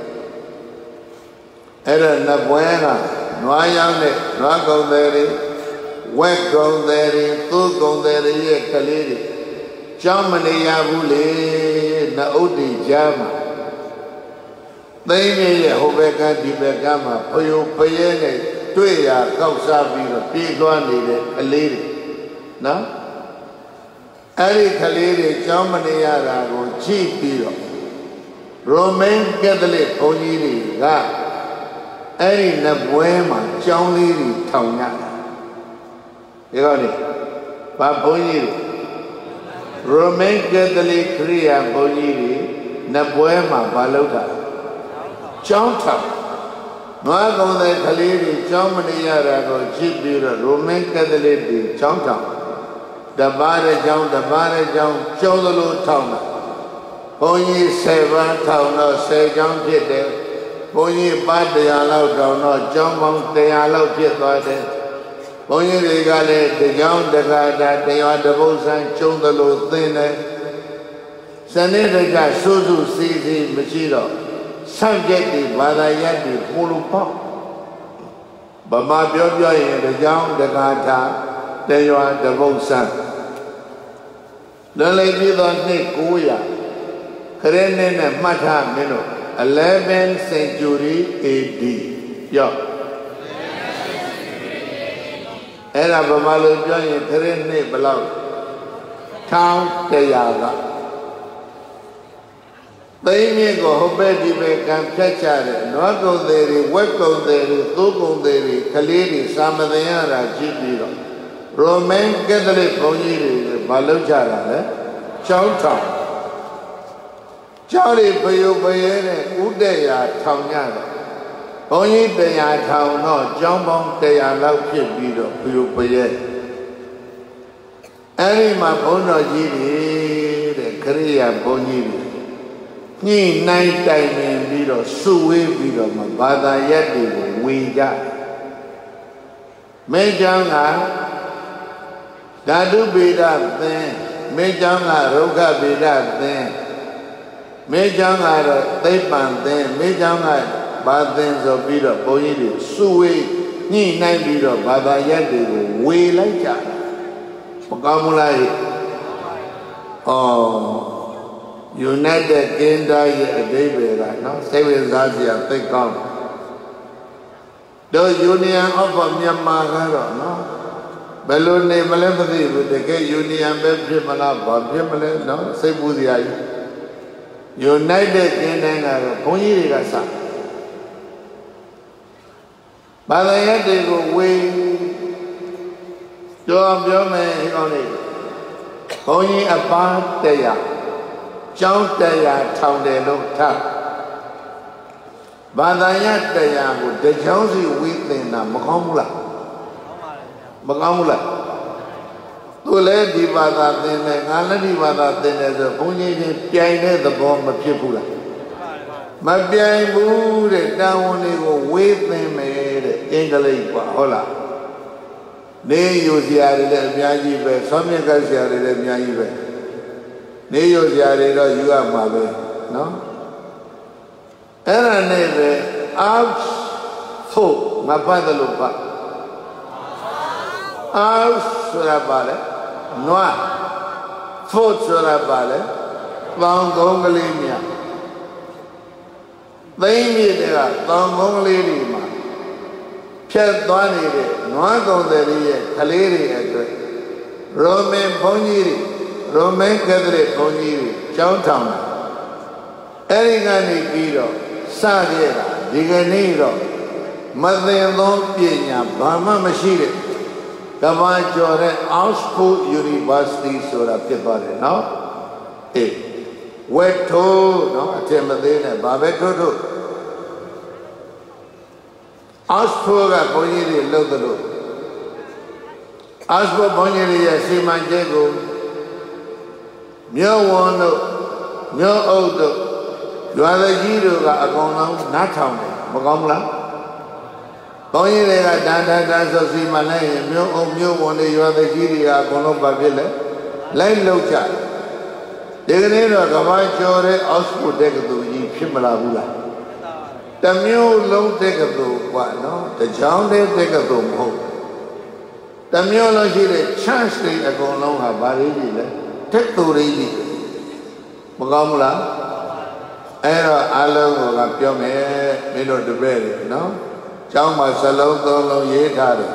Era Nabuena, Noyane, Nagonderi, Wekonderi, Tugonderi, Kaliri, Germany Yabule, Naudi Jama. They may Hobeka Dibegama, Poyo Payene, Tuya, Kausabi, Piguani, Kaliri. No? Ari Kaliri, Germany Yarago, Cheap Biro, Roman Catholic, Oniri, God. Any Nabuema, Johnny Tona. You got it? Paponi Roman Catholic Korea, Boniri, Nabuema, Balota. John Town. Noago the Kaliri, Germany, Yarago, Chipira, Roman Catholic, John Town. The Bare John, Jololo Town. Pony Seven Town, say John Jette. Pony Bad they allowed down, or John they allowed Jet by them. Pony they got it, the young the guy that they are the boss and show the low thinner. Senator got Suzu Sisi Machiro, subjected by the Yeti, Pulu Pop. But my beauty, the young the guy, they are the boss. The lady don't take Kuya, Karen and Mata Mino. 11th century AD. Yo. Era Bamalo Joy, Terene below. Town Teyaga. They may go Hobedi Beckham Kachare, Nago there, Weko there, Tugo there, Kaliri, Samadayana, Jibiro. Roman Catholic Pony, Balujara, Chowtown. Charlie Payo Bayene, Udaya, Tonyana. Only they are town, no, Jambon, they are loud Pido, Payo Paye. Any Mabono Giri, the Korea Boniri. Ni night time in Bido, Suwe Bido, Mabada Yeti, we got. Mejanga, Dadu Bida then, Mejanga, Roga Bida then. Mejanga, they ban then, Mejanga, bad things of Bida, Boyidi, Suwe, Ni Nine Bida, Bada Yeti, we like that. Pogamulai, oh, United Kingdom, David, right now, Saving Zazia, think on. The Union of Myanmar, no? Balloon name Malemati with the gay Union, Pimala, Pimala, no, Sebuzia. United Kingdom, Ponirasa. But I had to go away. Job your man on it. Only about there. John there, town they looked up. But I had there with the Jonesy within Macomula. Macomula. To let the Bada then, and the Bada then as a pony, Piane the bomb of Chipula. My Piane moved down only with them made English Hola. They use the Adelaide Miaji, some guys are the Miaji. They use the Adelaide, you are my way, no? And I never out full, my father look back. Out Surabale, Noa, Fort Surabale, Longongalimia. They meet there, Longongalima. Chet Dwani, Noago there, Kaleri, Roman Poniri, Roman Catholic Poniri, Chowtown. Erigani Biro, Sagira, Diganiro, Mother Long Pina, Bama Machine. Kavajore, Oxford University, Sura Pipare, no? Eh. Weto, no? Atemadena, Babeto. Oxford, Boniri, Logado. Oxford Boniri, Siman Jego. မြို့ဝန်တို့မြို့အုပ်တို့ရွာသားကြီးတို့ကအကုန်လုံးနားထောင်တယ်မကောင်းဘူးလားဘုန်းကြီးတွေကတန်ဆုပ်စီမှလည်းမြို့အုပ်မြို့ဝန်တွေရွာသားကြီးတွေကအကုန်လုံးပါဖြစ်လဲလိုက်လောက်ကြဒီကနေ့တော့ကမ္ဘာကျော်တဲ့အောက်စဖို့တက္ကသိုလ်ကြီးဖြစ်မလာဘူးလားတမျိုးလုံးတက္ကသိုလ်ကွာနော်တကြောင်တဲ့တက္ကသိုလ်မဟုတ်တမျိုးလုံးရှိတဲ့ chance တွေအကုန်လုံးဟာဘာတွေကြီးလဲတက္ကသိုလ်တွေကြီးမကောင်းဘူးလားအဲ့တော့အလုံးကပြောမယ်မင်းတို့တပည့်တွေနော်ကျောင်းမှာစလုံးသုံးလုံးရေးထားတယ်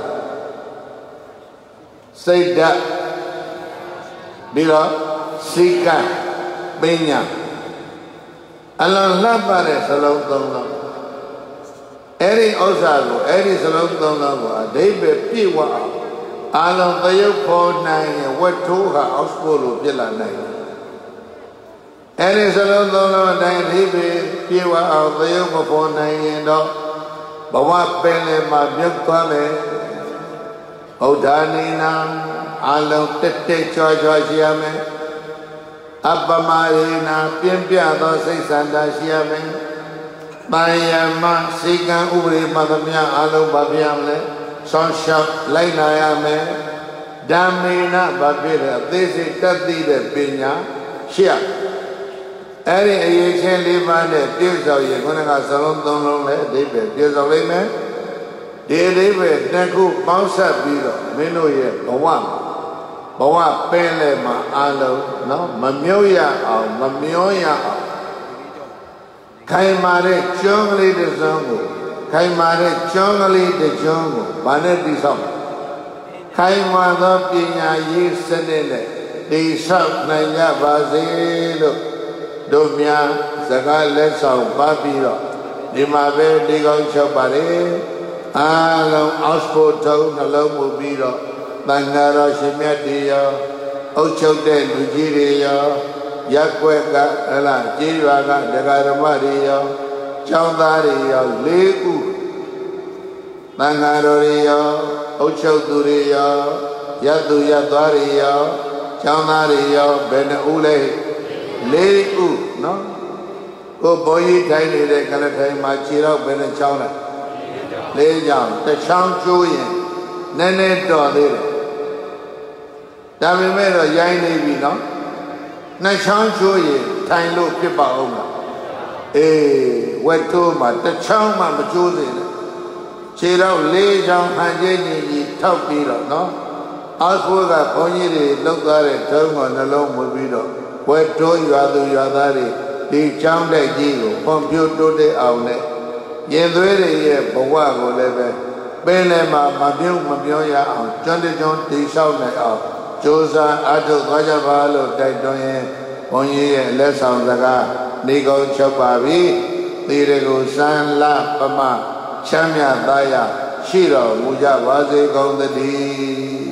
စိတ်ဓာတ်ပြီးတော့စိတ်ကပညာအလုံးလှပတဲ့စလုံးသုံးလုံးအဲ့ဒီဥစ္စာကိုအဲ့ဒီစလုံးသုံးလုံးကိုအဓိပ္ပာယ်ပြည့်ဝအောင်အလုံးသရုပ်ပေါ်နိုင်ရင်ဝတ်ထိုးဟာအောက်စဖို့လို့ပြစ်လာနိုင်တယ်အဲ့ဒီစလုံးသုံးလုံးအတိုင်းအဓိပ္ပာယ်ပြည့်ဝအောင်သရုပ်မပေါ်နိုင်ရင်တော့ဘဝပင်လယ်မှာမြုပ်သွားမယ်ဩဒါနိနာအလုံးတက်တက်ချွာချွာရှိရမယ်အပမရေနာပြင်းပြသောစိတ်ဆန္ဒရှိရမယ်။တန်ယမစေကံဥပရိမသမြအလုံးဘာပြရမလဲ။ဆောင်းရှောက်လိုက်နာရမယ်။ဓမ္မေနဘာဖြစ်လဲအသေးစိတ်တတ်သိတဲ့ပညာရှိရ။အဲ့ဒီအရေးချင်း၄ပါးနဲ့ပြည့်စုံရင်ခုနကစလုံးသုံးလုံးနဲ့အဓိပ္ပာယ်ပြည့်စုံလိမ့်မယ်။ဒီအဓိပ္ပာယ်တစ်ခုပေါင်းစပ်ပြီးတော့မင်းတို့ရဲ့ဘဝပင်လယ်မှာအလုံးနော်မမြုပ်ရအောင်မမျောရအောင်ခိုင်မာတဲ့ကျွန်းကလေးတစ်စုံကိုခိုင်မာတဲ့ကျွန်းကလေးတစ်ကျွန်းကိုဘာနဲ့တည်ဆောက်ခိုင်မာသောပညာရေးစနစ်နဲ့တည်ဆောက်နိုင်ကြပါစေလို့တို့များစကားလက်ဆောင်ပါပြီးတော့ဒီမှာပဲဒီကောင်းချုပ်ပါလေအားလုံးအောက်စဖို့ထုံးနှလုံးမူပြီးတော့တန်ဃာတော်ရှင်မြတ်တွေရောအုပ်ချုပ်တဲ့လူကြီးတွေရောရက်ွက်ကဟလာကြေးရွာကဒကာဓမ္မတွေရောကျောင်းသားတွေရော၄ဦးတန်ဃာတော်တွေရောအုပ်ချုပ်သူတွေရောရက်သူရက်သွားတွေရောကျောင်းသားတွေရောဘယ်နှဦးလဲ၄ဦးနော်ကိုဘုန်းကြီးထိုင်နေတဲ့ကလထိုင်မှာခြေတော့ဘယ်နှချောင်းလဲ၄ချောင်းတစ်ချောင်းကျိုးရင်နည်းနည်းတော်သေးတယ်ဒါပေမဲ့တော့ရိုင်းနေပြီနော်နှစ်ချောင်းချိုးရင်ထိုင်လို့ဖြစ်ပါဦးမလားအေးဝက်ထိုးမှာတစ်ချောင်းမှမချိုးစေနဲ့ခြေတော့၄ချောင်းဟန်ကျင်းကြီးထောက်ပြီးတော့နော်အောက်ဖို့ကဘုန်းကြီးတွေလောက်သွားတဲ့ထုံးကိုနှလုံးမွေးပြီးတော့ဝက်ထိုးရွာသူရွာသားတွေဒီချောင်းတဲ့ကြီးကိုဖွံ့ဖြိုးတိုးတက်အောင်နဲ့ရင်သွေးတွေရဲ့ဘဝကိုလည်းပဲပင်လယ်မှာမပြုတ်မပြောရအောင်ကျွမ်းတကျွန်းတိဆောက်နိုင်အောင်ကြိုးစားအထုတ်သွားကြပါလို့တိုက်တွန်းရင်ဘုန်းကြီးရဲ့လက်ဆောင်စကားနေကောင်းချုပ်ပါပြီဒီရကိုစံလပမချမ်းမြသားရရှိတော်မူကြပါစေကုန်သတည်း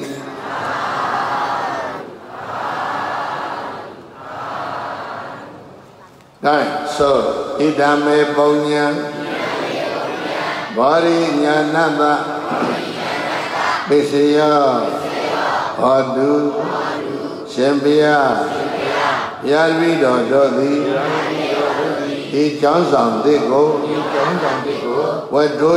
ဒါဆိုဣဒံမေပုံညာဘာရိညာဏတပိစိယဟောတုရှင်ဘုရားရာဇဝိတော်တို့သည်ဒီကျောင်းဆောင်သစ်ကိုဝတ္ထု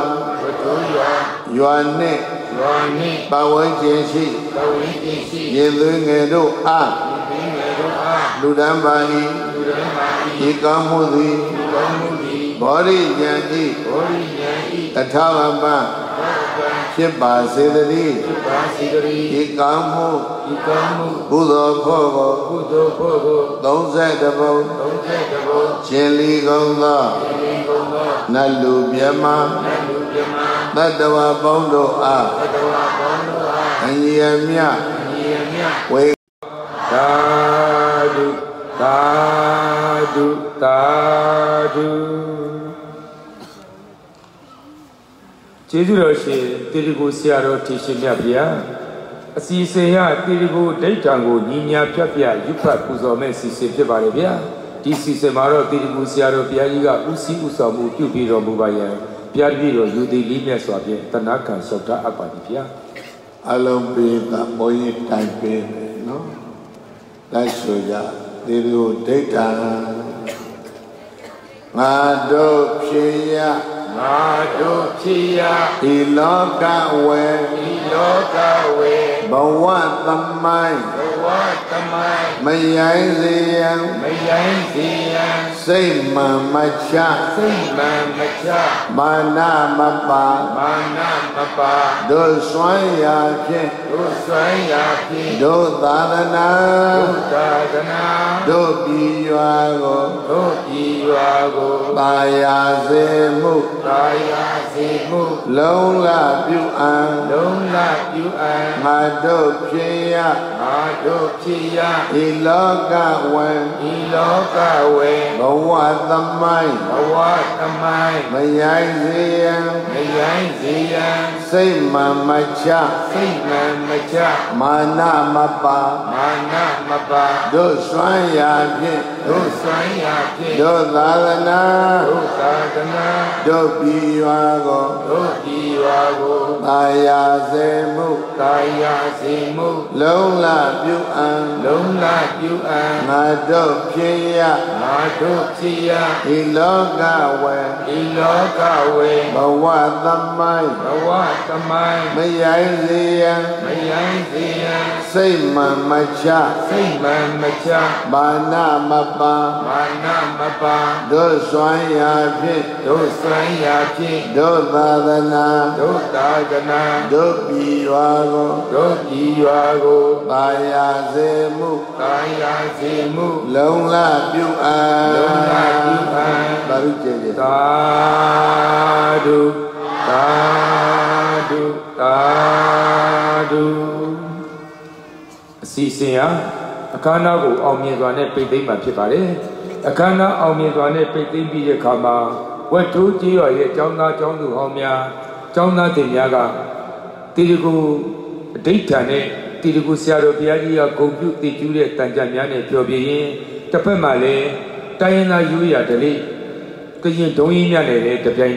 ရွာနှင့်ပတ်ဝန်းကျင်ရှိရင်သွေးငယ်တို့အားလူဒန်းပါ၏ဒီကောင်းမှုသည်ဘောရိညာဤအထာဝပဖြစ်ပါစေတည်းဒီကောင်းမှုကုသိုလ်ဖို့ကို31ဘုံရှင်လီကုံသောနတ်လူမြမသတ္တဝါပေါင်းတို့အားအညီအမျှဝေသာဓုသာဓုသာဓုကျေးဇူးတော်ရှင်တိရိကိုဆရာတော်ထင်ရှင်မြတ်ဗျာအစီအစဉ်ရတိရိကိုဒိဋ္ဌံကိုညီညာဖြတ်ပြရွတ်ဖတ်ပူဇော်မဲ့စီစဉ်ဖြစ်ပါတယ်ဗျာဒီစီစဉ်မှာတော့တိရိကိုဆရာတော်ဘုရားကြီးကဦးစီးဦးဆောင်မှုပြုပြီးတော်မူပါရန်ဘုရားတပည့်တော်ယူသည်လေးမြတ်စွာဖြင့်တဏှာခံလျှောက်တာအပ်ပါသည်ဗျာအလုံးပေးတာဘုန်းကြီးတိုင်ပေးတယ်နော်လိုက်ဆိုကြဒီလိုဒိဋ္ဌာငါတို့ဖြစ်ရငါတို့ဖြစ်ရဒီလောကဝေဒီလောကဝေဘဝသမိုင်းဘဝသမိုင်းမယိုင်းစေရန်မယိုင်းစေရန်စိတ်မှန်မချစိတ်မှန်မချမာနမပါမာနမပါတို့စွမ်းရာဖြင့်တို့စွမ်းရာဖြင့်တို့သာသနာတို့သာသနာတို့ပြည်ရွာကိုတို့ပြည်ရွာကိုပါရာစေမှုပါရာစေမှုလုံးလပြုအံလုံးလပြုအံငါတို့ဖြစ်ရငါတို့ဖြစ်ရဒီလောကဝေဒီလောကဝေဘဝသမိုင်းဘဝသမိုင်းမယိုင်းစေရန်မယိုင်းစေရန်စိတ်မှန်မချစိတ်မှန်မချမာနမပါမာနမပါတို့စွမ်းရာဖြင့်တို့စွမ်းရာဖြင့်တို့သာသနာတို့သာသနာတို့ပြည်ရွာကိုတို့ပြည်ရွာကိုသာယာစေမှုသာယာစေမှုလုံးလပြုအံလုံးလပြုအံငါတို့ဖြစ်ရငါတို့ဖြစ်ရဒီလောကဝေဒီလောကဝေဘဝသမိုင်းဘဝသမိုင်းမယိုင်းစေရန်မယိုင်းစေရန်စိတ်မှန်မချစိတ်မှန်မချမာနမပါမာနမပါတို့စွမ်းရာဖြင့်တို့စွမ်းရာဖြင့်တို့သာသနာတို့သာသနာတို့ပြည်ရွာကိုတို့ပြည်ရွာကိုပါရာစေမှုပါရာစေမှုလုံးလပြုအံလုံးလပြုအံဘာလို့ကျေကျေသာဓုသာဓုသာဓုအစီအစဉ်ဟာအခမ်းအနားကိုအောင်မြင်စွာနဲ့ပိတ်သိမ်းမှာဖြစ်ပါတယ်အခမ်းအနားအောင်မြင်စွာနဲ့ပိတ်သိမ်းပြီးတဲ့အခါမှာဝက်ထိုးကြီးရွာရဲ့ကျောင်းသားကျောင်းသူဟောင်းများကျောင်းသားတင်များကတိရကုအဋိဌာန်နဲ့တိရကုဆရာတော်ဘုရားကြီးကဂုဏ်ပြုတည်ကျူးတဲ့တန်ကြများနဲ့ပြောပြရင်တစ်ဖက်မှာလည်းတိုင်းရင်းသားရိုးရာဓလေ့ကရင်ဒုံရင်းများနဲ့လည်းတပြိုင်